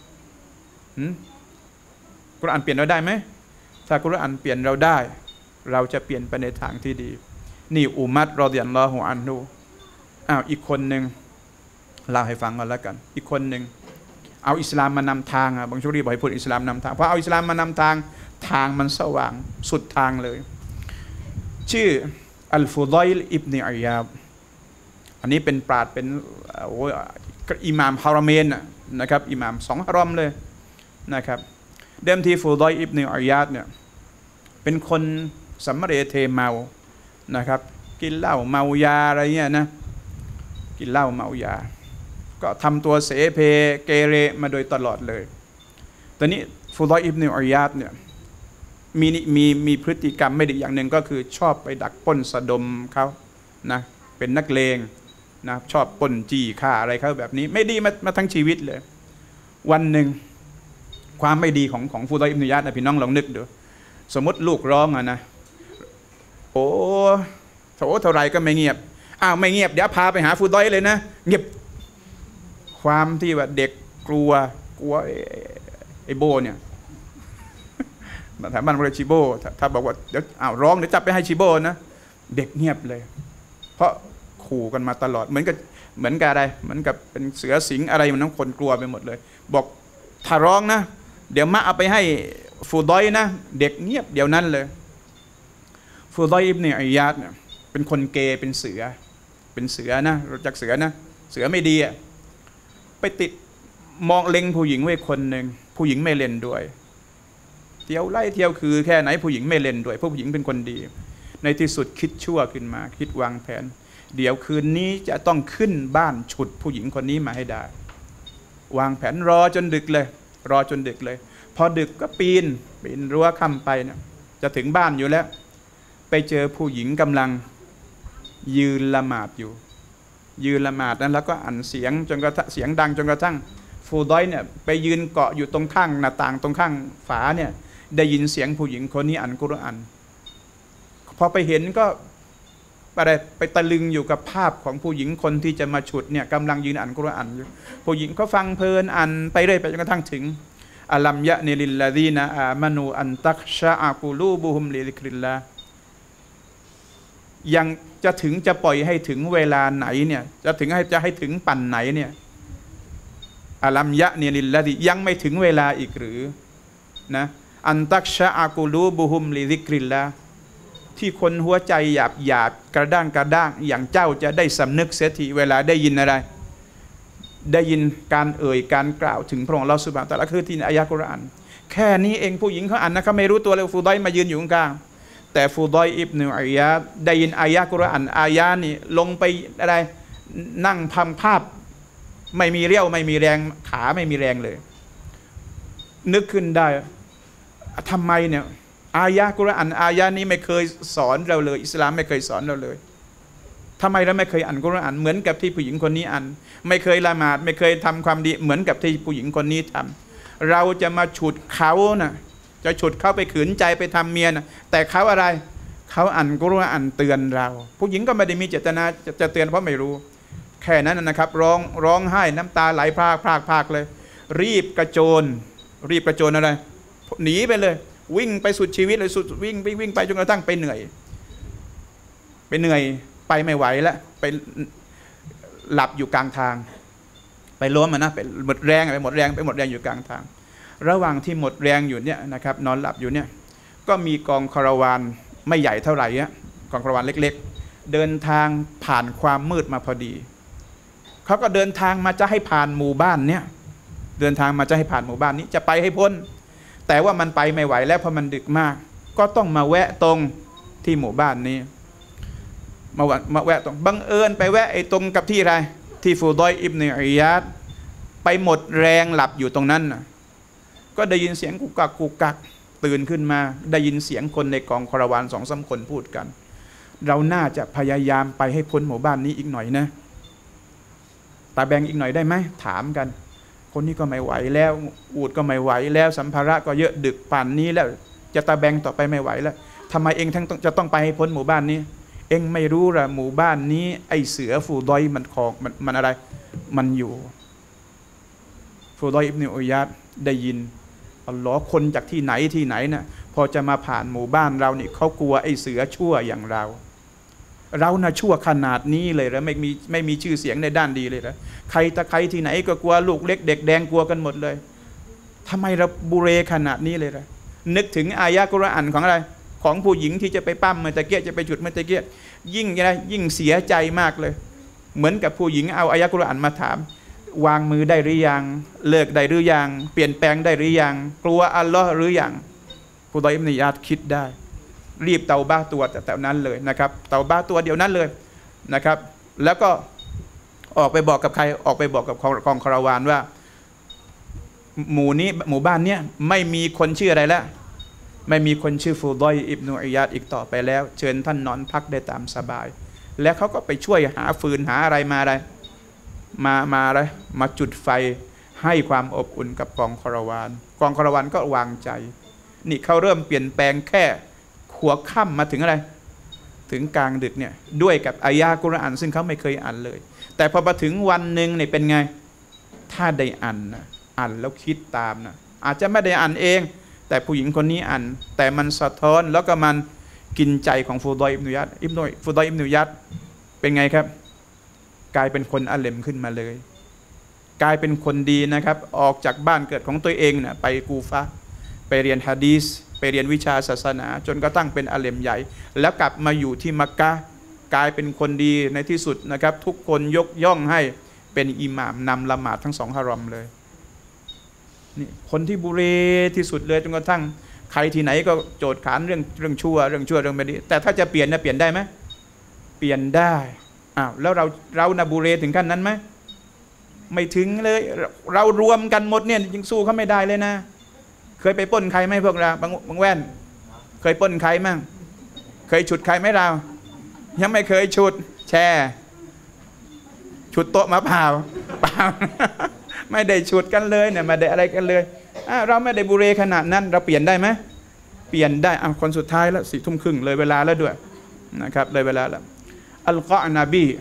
A: กุรอานเปลี่ยนเราได้ไหมถ้ากุรอานเปลี่ยนเราได้เราจะเปลี่ยนไปในทางที่ดีนี่อุมัตรอฎิยัลลอฮุอันฮุอีกคนหนึ่งเล่าให้ฟังกันแล้วกันอีกคนหนึ่งเอาอิสลามมานำทางบางชุรีบอกให้พูดอิสลามนำทางเพราะเอาอิสลามมานำทางมันสว่างสุดทางเลยชื่ออัลฟุฎอยลอิบนุอัยยาบอันนี้เป็นปราชญ์เป็นอิหม่ามฮารอเมนนะครับอิหม่าม2 ฮารอมเลยนะครับเดิมทีฟุฎอยลอิบนุอัยยาบเนี่ยเป็นคนสัมมาเรเทเมานะครับกินเหล้าเมายาอะไรเงี้ยนะกินเหล้าเมายาก็ทำตัวเสเพเกเรมาโดยตลอดเลยตอนนี้ฟุฎอยลอิบนุอัยยาบเนี่ยมีพฤติกรรมไม่ดีอย่างหนึ่งก็คือชอบไปดักปล้นสะดมเขานะเป็นนักเลงนะชอบปล้นจี้ฆ่าอะไรเขาแบบนี้ไม่ดีมาทั้งชีวิตเลยวันหนึ่งความไม่ดีของฟูฎอยอิบนุญาดนะพี่น้องลองนึกดูสมมติลูกร้องนะโอ้โถเท่าไรก็ไม่เงียบอ้าวไม่เงียบเดี๋ยวพาไปหาฟูฎอยเลยนะเงียบความที่ว่าเด็กกลัวไอ้โบเนี่ยถามบ้านเรียกชิโบถ้าบอกว่าเดี๋ยวร้องเดี๋ยวจับไปให้ชิโบนะเด็กเงียบเลยเพราะขู่กันมาตลอดเหมือนกับอะไรเหมือนกับเป็นเสือสิงอะไรมันต้องคนกลัวไปหมดเลยบอกถ้าร้องนะเดี๋ยวมาเอาไปให้ฟูฎอยนะเด็กเงียบเดี๋ยวนั้นเลยฟูฎอยอิบนุอิยาดเนี่ยเป็นคนเกย์เป็นเสือนะรู้จักเสือนะเสือไม่ดีอ่ะไปติดมองเล็งผู้หญิงไว้คนหนึ่งผู้หญิงไม่เล่นด้วยเที่ยวไล่เที่ยวคือแค่ไหนผู้หญิงไม่เล่นด้วยเพราะผู้หญิงเป็นคนดีในที่สุดคิดชั่วขึ้นมาคิดวางแผนเดี๋ยวคืนนี้จะต้องขึ้นบ้านฉุดผู้หญิงคนนี้มาให้ได้วางแผนรอจนดึกเลยพอดึกก็ปีนรั้วค้ำไปเนี่ยจะถึงบ้านอยู่แล้วไปเจอผู้หญิงกำลังยืนละหมาดนั้นแล้วก็อ่านเสียงจนกระทั่งเสียงดังจนกระทั่งฟูฎอยเนี่ยไปยืนเกาะอยู่ตรงข้างหน้าต่างตรงข้างฝาเนี่ยได้ยินเสียงผู้หญิงคนนี้อ่านกุรอานพอไปเห็นก็ไปตะลึงอยู่กับภาพของผู้หญิงคนที่จะมาฉุดเนี่ยกำลังยืนอ่านกุรอานอยู่ผู้หญิงก็ฟังเพลินอ่านไปเรื่อยไปจนกระทั่งถึงอัลัมยะนิลิลลาดีนะอามานูอันตักชะอากูลูบุฮุมลิซิกริลลายังจะปล่อยให้ถึงเวลาไหนเนี่ยจะให้ถึงปั่นไหนเนี่ยอัลัมยะนิลิลลาดียังไม่ถึงเวลาอีกหรือนะอันตักชะอากูลูบุฮุมลิซิกริลลาที่คนหัวใจหยาบกระด้างอย่างเจ้าจะได้สำนึกเสียทีเวลาได้ยินอะไรได้ยินการการกล่าวถึงพระองค์เราซุบฮานะฮูวะตะอาลาคือที่ในอายะห์กุรอานแค่นี้เองผู้หญิงเขาอ่านนะเขาไม่รู้ตัวเลยฟูฎอยมายืนอยู่ข้างๆแต่ฟูฎอยอิบนุอิยาดได้ยินอายะห์กุรอานอายะห์นี่ลงไปอะไรนั่งพำภาพไม่มีเรี่ยวไม่มีแรงขาไม่มีแรงเลยนึกขึ้นได้ทำไมเนี่ยอายะห์กุรอานอายะห์นี้ไม่เคยสอนเราเลยอิสลามไม่เคยสอนเราเลยทำไมเราไม่เคยอ่านกุรอานเหมือนกับที่ผู้หญิงคนนี้อ่านไม่เคยละหมาดไม่เคยทำความดีเหมือนกับที่ผู้หญิงคนนี้ทำเราจะมาฉุดเขานะจะฉุดเขาไปขืนใจไปทำเมียนะแต่เขาอะไรเขาอ่านกุรอานเตือนเราผู้หญิงก็ไม่ได้มีเจตนาจะเตือนเพราะไม่รู้แค่นั้นนะครับร้องไห้น้ำตาไหลพรากเลยรีบกระโจนอะไรหนีไปเลยวิ่งไปสุดชีวิตเลยสุดวิ่งไปจนกระทั่งไปเหนื่อยไปไม่ไหวแล้วไปหลับอยู่กลางทางไปล้มนะไปหมดแรงอยู่กลางทางระหว่างที่หมดแรงอยู่เนี่ยนะครับนอนหลับอยู่เนี่ยก็มีกองคาราวานไม่ใหญ่เท่าไหร่กองคาราวานเล็กๆเดินทางผ่านความมืดมาพอดีเขาก็เดินทางมาจะให้ผ่านหมู่บ้านเนี่ยจะไปให้พ้นแต่ว่ามันไปไม่ไหวแล้วเพราะมันดึกมากก็ต้องมาแวะตรงที่หมู่บ้านนี้มาแวะตรงบังเอิญไปแวะไอ้ตรงกับที่อะไรที่ฟูฎอยอิบนุอิยาดไปหมดแรงหลับอยู่ตรงนั้นนะก็ได้ยินเสียงกุกกักตื่นขึ้นมาได้ยินเสียงคนในกองคาราวาน2-3 คนพูดกันเราน่าจะพยายามไปให้พ้นหมู่บ้านนี้อีกหน่อยนะตาแบงอีกหน่อยได้ไหมถามกันคนนี้ก็ไม่ไหวแล้วอูฐก็ไม่ไหวแล้วสัมภาระก็เยอะดึกป่านนี้แล้วจะตาแบงต่อไปไม่ไหวแล้วทำไมเองทั้งจะต้องไปให้พ้นหมู่บ้านนี้เองไม่รู้หรอหมู่บ้านนี้ไอเสือฟูฎอยมันอะไรมันอยู่ฟูฎอยอิบนุอิยาดได้ยินอัลลอฮ์คนจากที่ไหนน่ะพอจะมาผ่านหมู่บ้านเรานี่เขากลัวไอเสือชั่วอย่างเราน่ะชั่วขนาดนี้เลยแล้วไม่มีชื่อเสียงในด้านดีเลยนะใครที่ไหนก็กลัวลูกเล็กเด็กแดงกลัวกันหมดเลยทำไมเราบุเรขนาดนี้เลยล่ะนึกถึงอายะห์กุรอานของอะไรของผู้หญิงที่จะไปปั้มเมื่อตะเกียจะไปจุดเมื่อตะเกียยิ่งเสียใจมากเลยเหมือนกับผู้หญิงเอาอายะห์กุรอานมาถามวางมือได้หรือยังเลิกได้หรือยังเปลี่ยนแปลงได้หรือยังกลัวอัลลอฮ์หรือยังฟูฎอยอิบนุอิยาดคิดได้รีบเตาบ้าตัวแต่นั้นเลยนะครับเตาบ้าตัวเดียวนั้นเลยนะครับแล้วก็ออกไปบอกกับใครออกไปบอกกับกองคาราวานว่าหมู่บ้านเนี้ยไม่มีคนชื่ออะไรแล้วไม่มีคนชื่อฟูดอยอิบนุอิยาดอีกต่อไปแล้วเชิญท่านนอนพักได้ตามสบายและเขาก็ไปช่วยหาฟืนหาอะไรมาอะไรมาจุดไฟให้ความอบอุ่นกับกองคาราวานกองคาราวานก็วางใจนี่เขาเริ่มเปลี่ยนแปลงแค่หัวค่ำมาถึงอะไรถึงกลางดึกเนี่ยด้วยกับอายะกุรอานซึ่งเขาไม่เคยอ่านเลยแต่พอมาถึงวันหนึ่งเนี่ยเป็นไงถ้าได้อ่านนะอ่านแล้วคิดตามนะอาจจะไม่ได้อ่านเองแต่ผู้หญิงคนนี้อ่านแต่มันสะท้อนแล้วก็มันกินใจของฟูดอยอิบนุยัดฟูดอยอิบนุยัดเป็นไงครับกลายเป็นคนอาเลมขึ้นมาเลยกลายเป็นคนดีนะครับออกจากบ้านเกิดของตัวเองนะไปกูฟะไปเรียนฮะดีษไปเรียนวิชาศาสนาจนกระทั่งเป็นอาเลมใหญ่แล้วกลับมาอยู่ที่มักกะห์กลายเป็นคนดีในที่สุดนะครับทุกคนยกย่องให้เป็นอิหม่ามนำละหมาดทั้งสองฮารอมเลยนี่คนที่บุเรที่สุดเลยจนกระทั่งใครที่ไหนก็โจทย์ขานเรื่องชั่วเรื่องไม่ดีแต่ถ้าจะเปลี่ยนนะเปลี่ยนได้ไหมเปลี่ยนได้อ้าวแล้วเรานะบุเรถึงขั้นนั้นไหมไม่ถึงเลยเรารวมกันหมดเนี่ยยังสู้เขาไม่ได้เลยนะเคยไปปล้นใครไหมพวกเราบางแว่นเคยปล้นใครมั่งเคยฉุดใครไหมเรายังไม่เคยฉุดแช่ฉุดโต๊ะมะพร้าวเปล่าไม่ได้ฉุดกันเลยเนี่ยไม่ได้อะไรกันเลยเราไม่ได้บุเรขนาดนั้นเราเปลี่ยนได้ไหมเปลี่ยนได้คนสุดท้ายแล้ว4 ทุ่มครึ่งเลยเวลาแล้วด้วยนะครับเลยเวลาแล้วอัลกออนาบี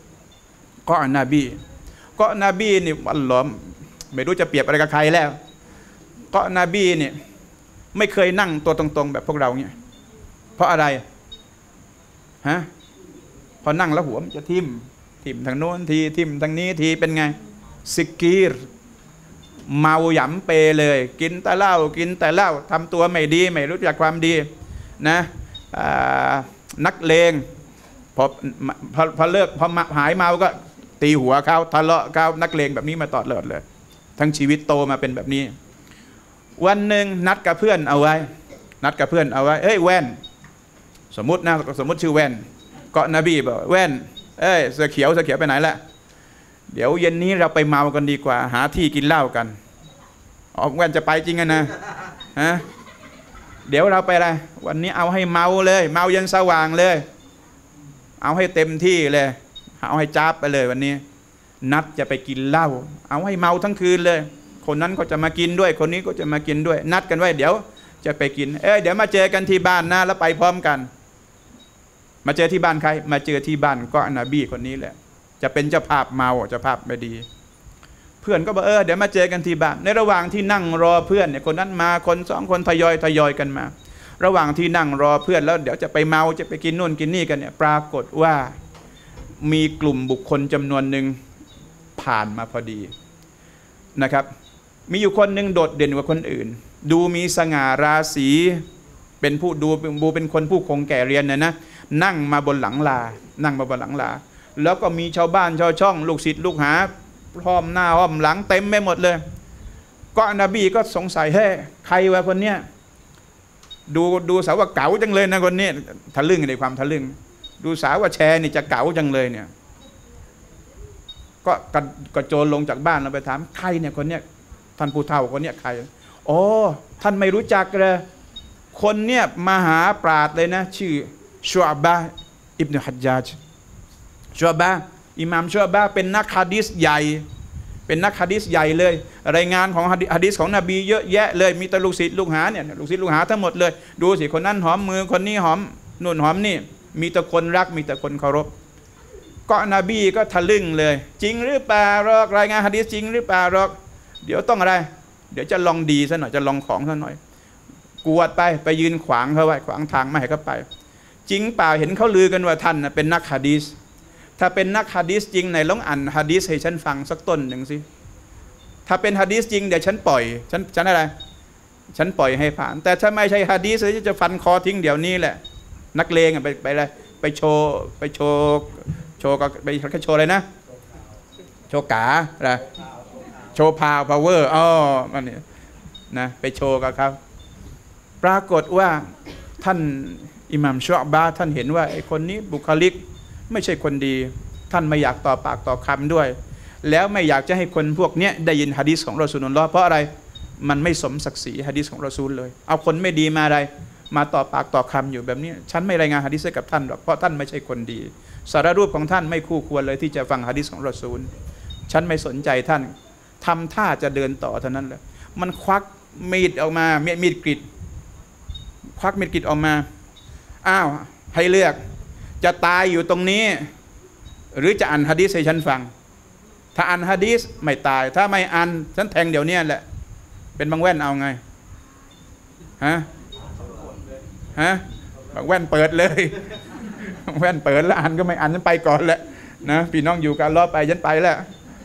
A: นี่อัลลอฮ์ไม่รู้จะเปรียบอะไรกับใครแล้วก็นบีเนี่ยไม่เคยนั่งตัวตรงๆแบบพวกเราเนี่ยเพราะอะไรฮะพอนั่งแล้วหัวมันจะทิ่มทางโน้นทีทิ่มทางนี้ทีเป็นไงซิกกีรเมาหยำเปเลยกินแต่เหล้าทำตัวไม่ดีไม่รู้จักความดีนะนักเลงพอเลิกพอหายเมาก็ตีหัวเขาทะเลาะเขานักเลงแบบนี้มาตลอดเลยทั้งชีวิตโตมาเป็นแบบนี้วันหนึ่งนัดกับเพื่อนเอาไว้เอ้ยแว่นสมมติชื่อแว่นก็นบีบอกแว่นเสือเขียวไปไหนละเดี๋ยวเย็นนี้เราไปเมากันดีกว่าหาที่กินเหล้ากันแว่นจะไปจริงนะฮะเดี๋ยวเราไปอะไรวันนี้เอาให้เมาเลยเมายันสว่างเลยเอาให้เต็มที่เลยเอาให้จ้าบไปเลยวันนี้นัดจะไปกินเหล้าเอาให้เมาทั้งคืนเลยคนนั้นก็จะมากินด้วยคนนี้ก็จะมากินด้วยนัดกันไว้เดี๋ยวจะไปกินเดี๋ยวมาเจอกันที่บ้านนะแล้วไปพร้อมกันมาเจอที่บ้านใครมาเจอที่บ้านก็นบีคนนี้แหละจะเป็นเจ้าภาพเมาเจ้าภาพไม่ดีเพื่อนก็บอกเดี๋ยวมาเจอกันที่บ้านในระหว่างที่นั่งรอเพื่อนเนี่ยคนนั้นมาคน2 คนทยอยกันมาระหว่างที่นั่งรอเพื่อนแล้วเดี๋ยวจะไปเมาจะไปกินนู่นกินนี่กันเนี่ยปรากฏว่ามีกลุ่มบุคคลจำนวนหนึ่งผ่านมาพอดีนะครับมีอยู่คนหนึ่งโดดเด่นกว่าคนอื่นดูมีสง่าราศีเป็นผู้ดูเป็นคนผู้คงแก่เรียนนะนั่งมาบนหลังลาแล้วก็มีชาวบ้านชาวช่องลูกศิษย์ลูกหาห้อมหน้าห้อมหลังเต็มไปหมดเลยก็นบีก็สงสัยใครวะคนเนี้ยดูสาวว่าเก๋าจังเลยนะคนนี้ทะลึ่งในความทะลึ่งดูสาวว่าแชร์นี่จะเก๋าจังเลยเนี่ยก็กระโจนลงจากบ้านเราไปถามใครเนี่ยคนเนี้ยท่านผู้เฒ่าคนเนี้ยใครท่านไม่รู้จักเลยคนเนี้ยมหาปราชญ์เลยนะชื่อชัวบะอิบนุฮัจญาจชัวบะอิหม่ามชัวบะเป็นนักหะดีษใหญ่เลยรายงานของหะดีษของนบีเยอะแยะเลยมีแต่ลูกศิษย์ลูกหาเนี่ยลูกศิษย์ลูกหาทั้งหมดเลยดูสิคนนั้นหอมมือคนนี้หอมนู่นหอมนี่มีแต่คนรักมีแต่คนเคารพก็นบีก็ทะลึ่งเลยจริงหรือเปล่ารายงานหะดีษจริงหรือเปล่าเดี๋ยวต้องอะไรเดี๋ยวจะลองดีซะหน่อยจะลองของซะหน่อยกวดไปยืนขวางเขาไว้ขวางทางไม่ให้เขาไปจริงเปล่าเห็นเขาลือกันว่าท่านเป็นนักหะดีษถ้าเป็นนักหะดีษจริงไหนลองอ่านหะดีษให้ฉันฟังสักต้นหนึ่งสิถ้าเป็นหะดีษจริงเดี๋ยวฉันปล่อยฉันอะไรฉันปล่อยให้ผ่านแต่ถ้าไม่ใช่หะดีษจะฟันคอทิ้งเดี๋ยวนี้แหละนักเลงไปอะไรไปโชว์ก็ไปโชว์อะไรนะโชว์กาอะไรโชว์พาวเวอร์มันนี่นะไปโชว์กับเขาปรากฏว่าท่านอิหม่ามชัวบะท่านเห็นว่าไอ้คนนี้บุคลิกไม่ใช่คนดีท่านไม่อยากต่อปากต่อคำด้วยแล้วไม่อยากจะให้คนพวกนี้ได้ยินหะดีษของรอซูลุลลอฮ์เพราะอะไรมันไม่สมศักดิ์ศรีหะดีษของรอซูลเลยเอาคนไม่ดีมาอะไรมาต่อปากต่อคำอยู่แบบนี้ฉันไม่รายงานหะดีษให้กับท่านหรอกเพราะท่านไม่ใช่คนดีสารรูปของท่านไม่คู่ควรเลยที่จะฟังหะดีษของรอซูลฉันไม่สนใจท่านทำท่าจะเดินต่อเท่านั้นแหละมันควักมีดออกมามีดกรีดควักมีดกรีดออกมาอ้าวให้เลือกจะตายอยู่ตรงนี้หรือจะอ่านหะดีษให้ฉันฟังถ้าอ่านหะดีษไม่ตายถ้าไม่อ่านฉันแทงเดี๋ยวนี้แหละเป็นบางแว่นเอาไงฮะบางแว่นเปิดเลยแว่นเปิดแล้วอ่านก็ไม่อ่านฉันไปก่อนแหละนะพี่น้องอยู่กันรอไปฉันไปแล้ว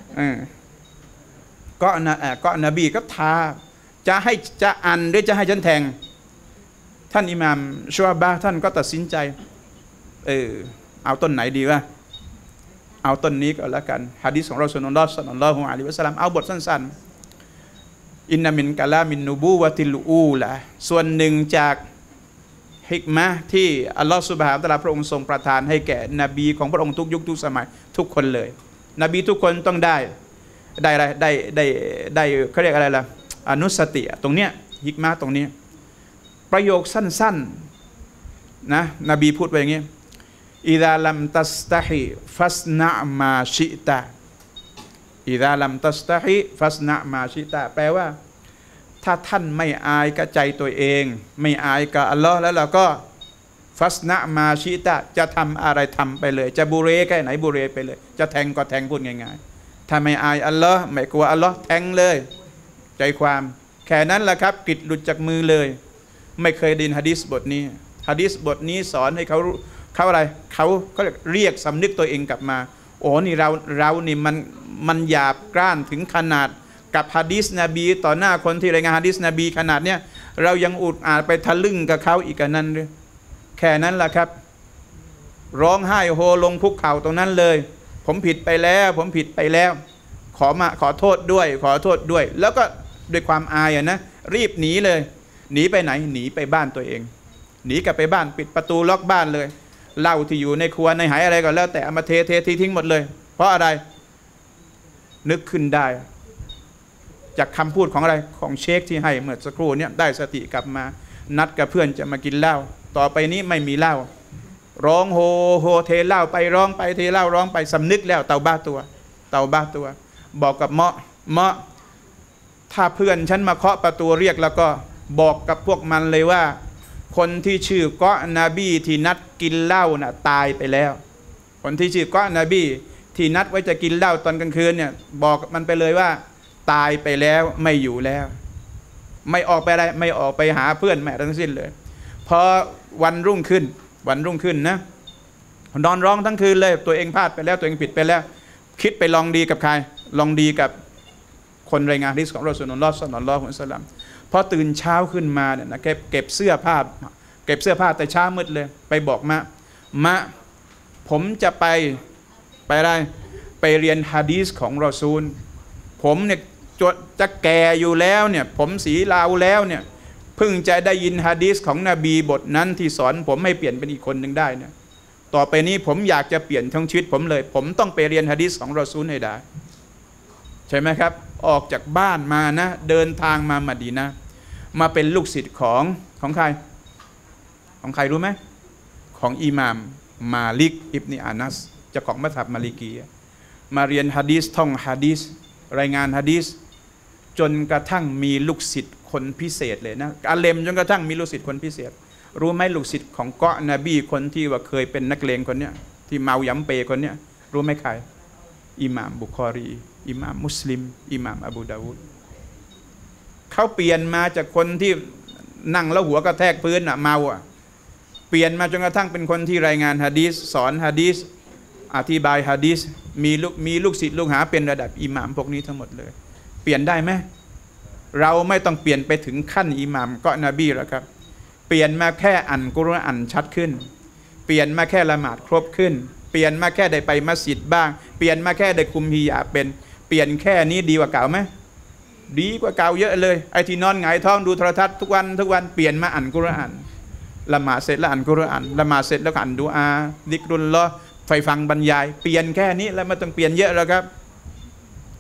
A: ก็นบีก็ท้าจะให้จะอ่านหรือจะให้ฉันแทงท่านอิหม่ามชัวบะท่านก็ตัดสินใจเอาต้นไหนดีวะเอาต้นนี้ก็แล้วกันหะดีษของรอซูลุลลอฮ์ ศ็อลลัลลอฮุอะลัยฮิวะซัลลัมเอาบทสั้นๆอินนามินกะลามินนูบูวะติลอูละส่วนหนึ่งจากฮิกมะห์ที่อัลลอฮฺซุบฮานะฮูวะตะอาลาพระองค์ทรงประทานให้แก่นบีของพระองค์ทุกยุคทุกสมัยทุกคนเลยนบีทุกคนต้องได้อะไรได้เขาเรียกอะไรล่ะอนุสติตรงเนี้ยฮิกมะห์ตรงนี้ประโยคสั้นๆนะนบีพูดไว้อย่างนี้อิซาลัมตัสตะฮิฟัสนะมาชิตะอิซาลัมตัสตะฮิฟัสนะมาชิตะแปลว่าถ้าท่านไม่อายกับใจตัวเองไม่อายกับอัลลอฮ์แล้วเราก็ฟัสนะมาชิตะจะทำอะไรทำไปเลยจะบุเรแค่ไหนบุเรไปเลยจะแทงก็แทงพูดง่ายๆถ้าไม่อายอัลลอฮ์ไม่กลัวอัลลอฮ์แทงเลยใจความแค่นั้นแหละครับกิจหลุดจากมือเลยไม่เคยดินหะดีษบทนี้หะดีษบทนี้สอนให้เขาอะไรเขาเรียกสำนึกตัวเองกลับมาโอ้นี่เรานี่มันหยาบกร้านถึงขนาดกับหะดีษนบีต่อหน้าคนที่รายงานหะดีษนบีขนาดเนี้ยเรายังอุดอาจไปทะลึ่งกับเขาอีกกันนั้นเลยแค่นั้นแหละครับร้องไห้โฮลงคุกเข่าตรงนั้นเลยผมผิดไปแล้วผมผิดไปแล้วขอโทษด้วยขอโทษด้วยแล้วก็ด้วยความอายนะรีบหนีเลยหนีไปไหนหนีไปบ้านตัวเองหนีกลับไปบ้านปิดประตูล็อกบ้านเลยเหล้าที่อยู่ในครัวในหายอะไรก็แล้วแต่เอามาเททิ้งหมดเลยเพราะอะไรนึกขึ้นได้จากคำพูดของอะไรของเชคที่ให้เมื่อสักครู่เนี่ยได้สติกลับมานัดกับเพื่อนจะมากินเหล้าต่อไปนี้ไม่มีเหล้าร้องโฮเทเหล้าไปร้องไปเทเหล้าร้องไปสำนึกแล้วเตาบ้าตัวบอกกับเมาะถ้าเพื่อนฉันมาเคาะประตูเรียกแล้วก็บอกกับพวกมันเลยว่าคนที่ชื่อเกาะนบีที่นัดกินเหล้าน่ะตายไปแล้วคนที่ชื่อเกาะนบีที่นัดไว้จะกินเหล้าตอนกลางคืนเนี่ยบอกมันไปเลยว่าตายไปแล้วไม่อยู่แล้วไม่ออกไปอะไรไม่ออกไปหาเพื่อนแม่ทั้งสิ้นเลยพอวันรุ่งขึ้นนะนอนร้องทั้งคืนเลยตัวเองพลาดไปแล้วตัวเองผิดไปแล้วคิดไปลองดีกับใครลองดีกับคนรายงานหะดีษของรอซูลุลลอฮ์ ศ็อลลัลลอฮุอะลัยฮิวะซัลลัมพอตื่นเช้าขึ้นมาเนี่ยนะเก็บเสื้อผ้าแต่เช้ามืดเลยไปบอกมะผมจะไปอะไรไปเรียนหะดีษของรอซูลผมเนี่ยจะแก่อยู่แล้วเนี่ยผมสีลาวแล้วเนี่ยเพิ่งจะได้ยินหะดีษของนบีบทนั้นที่สอนผมให้เปลี่ยนเป็นอีกคนหนึ่งได้เนี่ยต่อไปนี้ผมอยากจะเปลี่ยนทั้งชีวิตผมเลยผมต้องไปเรียนหะดีษของรอซูลให้ได้ใช่ไหมครับออกจากบ้านมานะเดินทางมามะดีนะห์มาเป็นลูกศิษย์ของใครรู้ไหมของอิหม่ามมาลิกอิบนุอานัสเจ้าของมัซฮับมาลิกีมาเรียนหะดีษท่องหะดีษรายงานหะดีษจนกระทั่งมีลูกศิษย์คนพิเศษเลยนะอาเลมจนกระทั่งมีลูกศิษย์คนพิเศษรู้ไหมลูกศิษย์ของเกาะนบีคนที่ว่าเคยเป็นนักเลงคนเนี้ยที่เมาย้ำเปคนเนี้ยรู้ไหมใครอิหม่ามบุคอรีอิหม่ามมุสลิมอิหม่ามอบูดาวูดเขาเปลี่ยนมาจากคนที่นั่งแล้วหัวกระแทกพื้นเมาเปลี่ยนมาจนกระทั่งเป็นคนที่รายงานหะดีษสอนหะดีษอธิบายหะดีษมีลูกศิษย์ลูกหาเป็นระดับอิหม่ามพวกนี้ทั้งหมดเลยเปลี่ยนได้ไหมเราไม่ต้องเปลี่ยนไปถึงขั้นอิหม่ามเกาะนบีแล้วครับเปลี่ยนมาแค่อ่านกุรอานชัดขึ้นเปลี่ยนมาแค่ละหมาดครบขึ้นเปลี่ยนมาแค่ได้ไปมัสยิดบ้างเปลี่ยนมาแค่ได้คุมฮิญาบเป็นเปลี่ยนแค่นี้ดีกว่าเก่าไหมดีกว่าเก่าเยอะเลยไอ้ที่นอนหงายท้องดูโทรทัศน์ทุกวันเปลี่ยนมาอ่านกุรอานละหมาดเสร็จแล้วอ่านกุรอานละหมาดเสร็จแล้วอ่านดุอาดิกรุลลอฮ์ไฟฟังบรรยายเปลี่ยนแค่นี้แล้วไม่ต้องเปลี่ยนเยอะแล้วครับ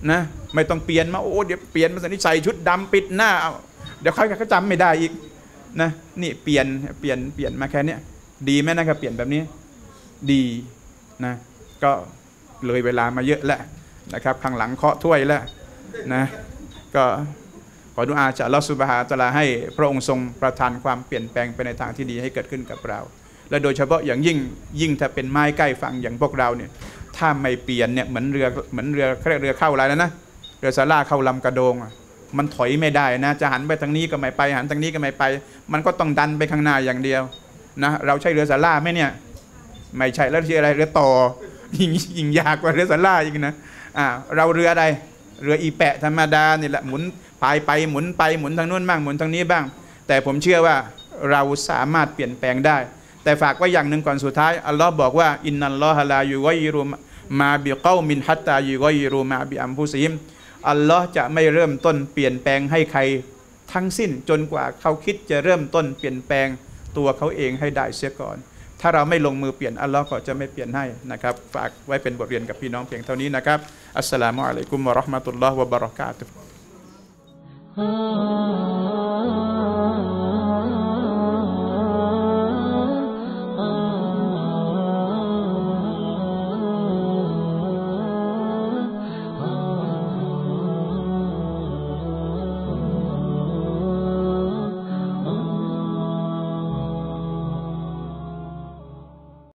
A: นะไม่ต้องเปลี่ยนมาโอ้เดี๋ยวเปลี่ยนมาใส่ชุดดำปิดหน้าเอาเดี๋ยวใครก็จำไม่ได้อีกนะนี่เปลี่ยนมาแค่นี้ดีไหมนะครับเปลี่ยนแบบนี้ดีนะก็เลยเวลามาเยอะแล้วนะครับข้างหลังเคาะถ้วยแล้วนะก็ขอดุอาจากอัลเลาะห์ซุบฮานะฮูวะตะอาลาให้พระองค์ทรงประทานความเปลี่ยนแปลงไปในทางที่ดีให้เกิดขึ้นกับเราและโดยเฉพาะอย่างยิ่งถ้าเป็นไม้ใกล้ฝั่งอย่างพวกเราเนี่ยถ้าไม่เปลี่ยนเนี่ยเหมือนเรือเข้าอะไรนะเรือซาร่าเข้าลำกระโดงมันถอยไม่ได้นะจะหันไปทางนี้ก็ไม่ไปหันทางนี้ก็ไม่ไปมันก็ต้องดันไปข้างหน้าอย่างเดียวนะเราใช่เรือซาร่าไหมเนี่ยไม่ใช่แล้วที่อะไรเรือต่อยิ่งยากกว่าเรือซาร่าอีกนะเราเรืออะไรเรืออีแปะธรรมดานี่แหละหมุนพายไปหมุนไปหมุนทางนู้นบ้างหมุนทางนี้บ้างแต่ผมเชื่อว่าเราสามารถเปลี่ยนแปลงได้แต่ฝากไว้อย่างหนึ่งก่อนสุดท้ายอัลลอฮ์บอกว่าอินนัลลอฮะลายุกัยรุมาบิกอมินฮัตตายุกัยรุมาบิอัมฟุซิฮิมอัลลอฮ์จะไม่เริ่มต้นเปลี่ยนแปลงให้ใครทั้งสิ้นจนกว่าเขาคิดจะเริ่มต้นเปลี่ยนแปลงตัวเขาเองให้ได้เสียก่อนถ้าเราไม่ลงมือเปลี่ยนอัลลอฮ์ก็จะไม่เปลี่ยนให้นะครับฝากไว้เป็นบทเรียนกับพี่น้องเพียงเท่านี้นะครับอัสสลามุอะลัยกุมวะเราะห์มะตุลลอฮ์วะบะเราะกาตุฮ์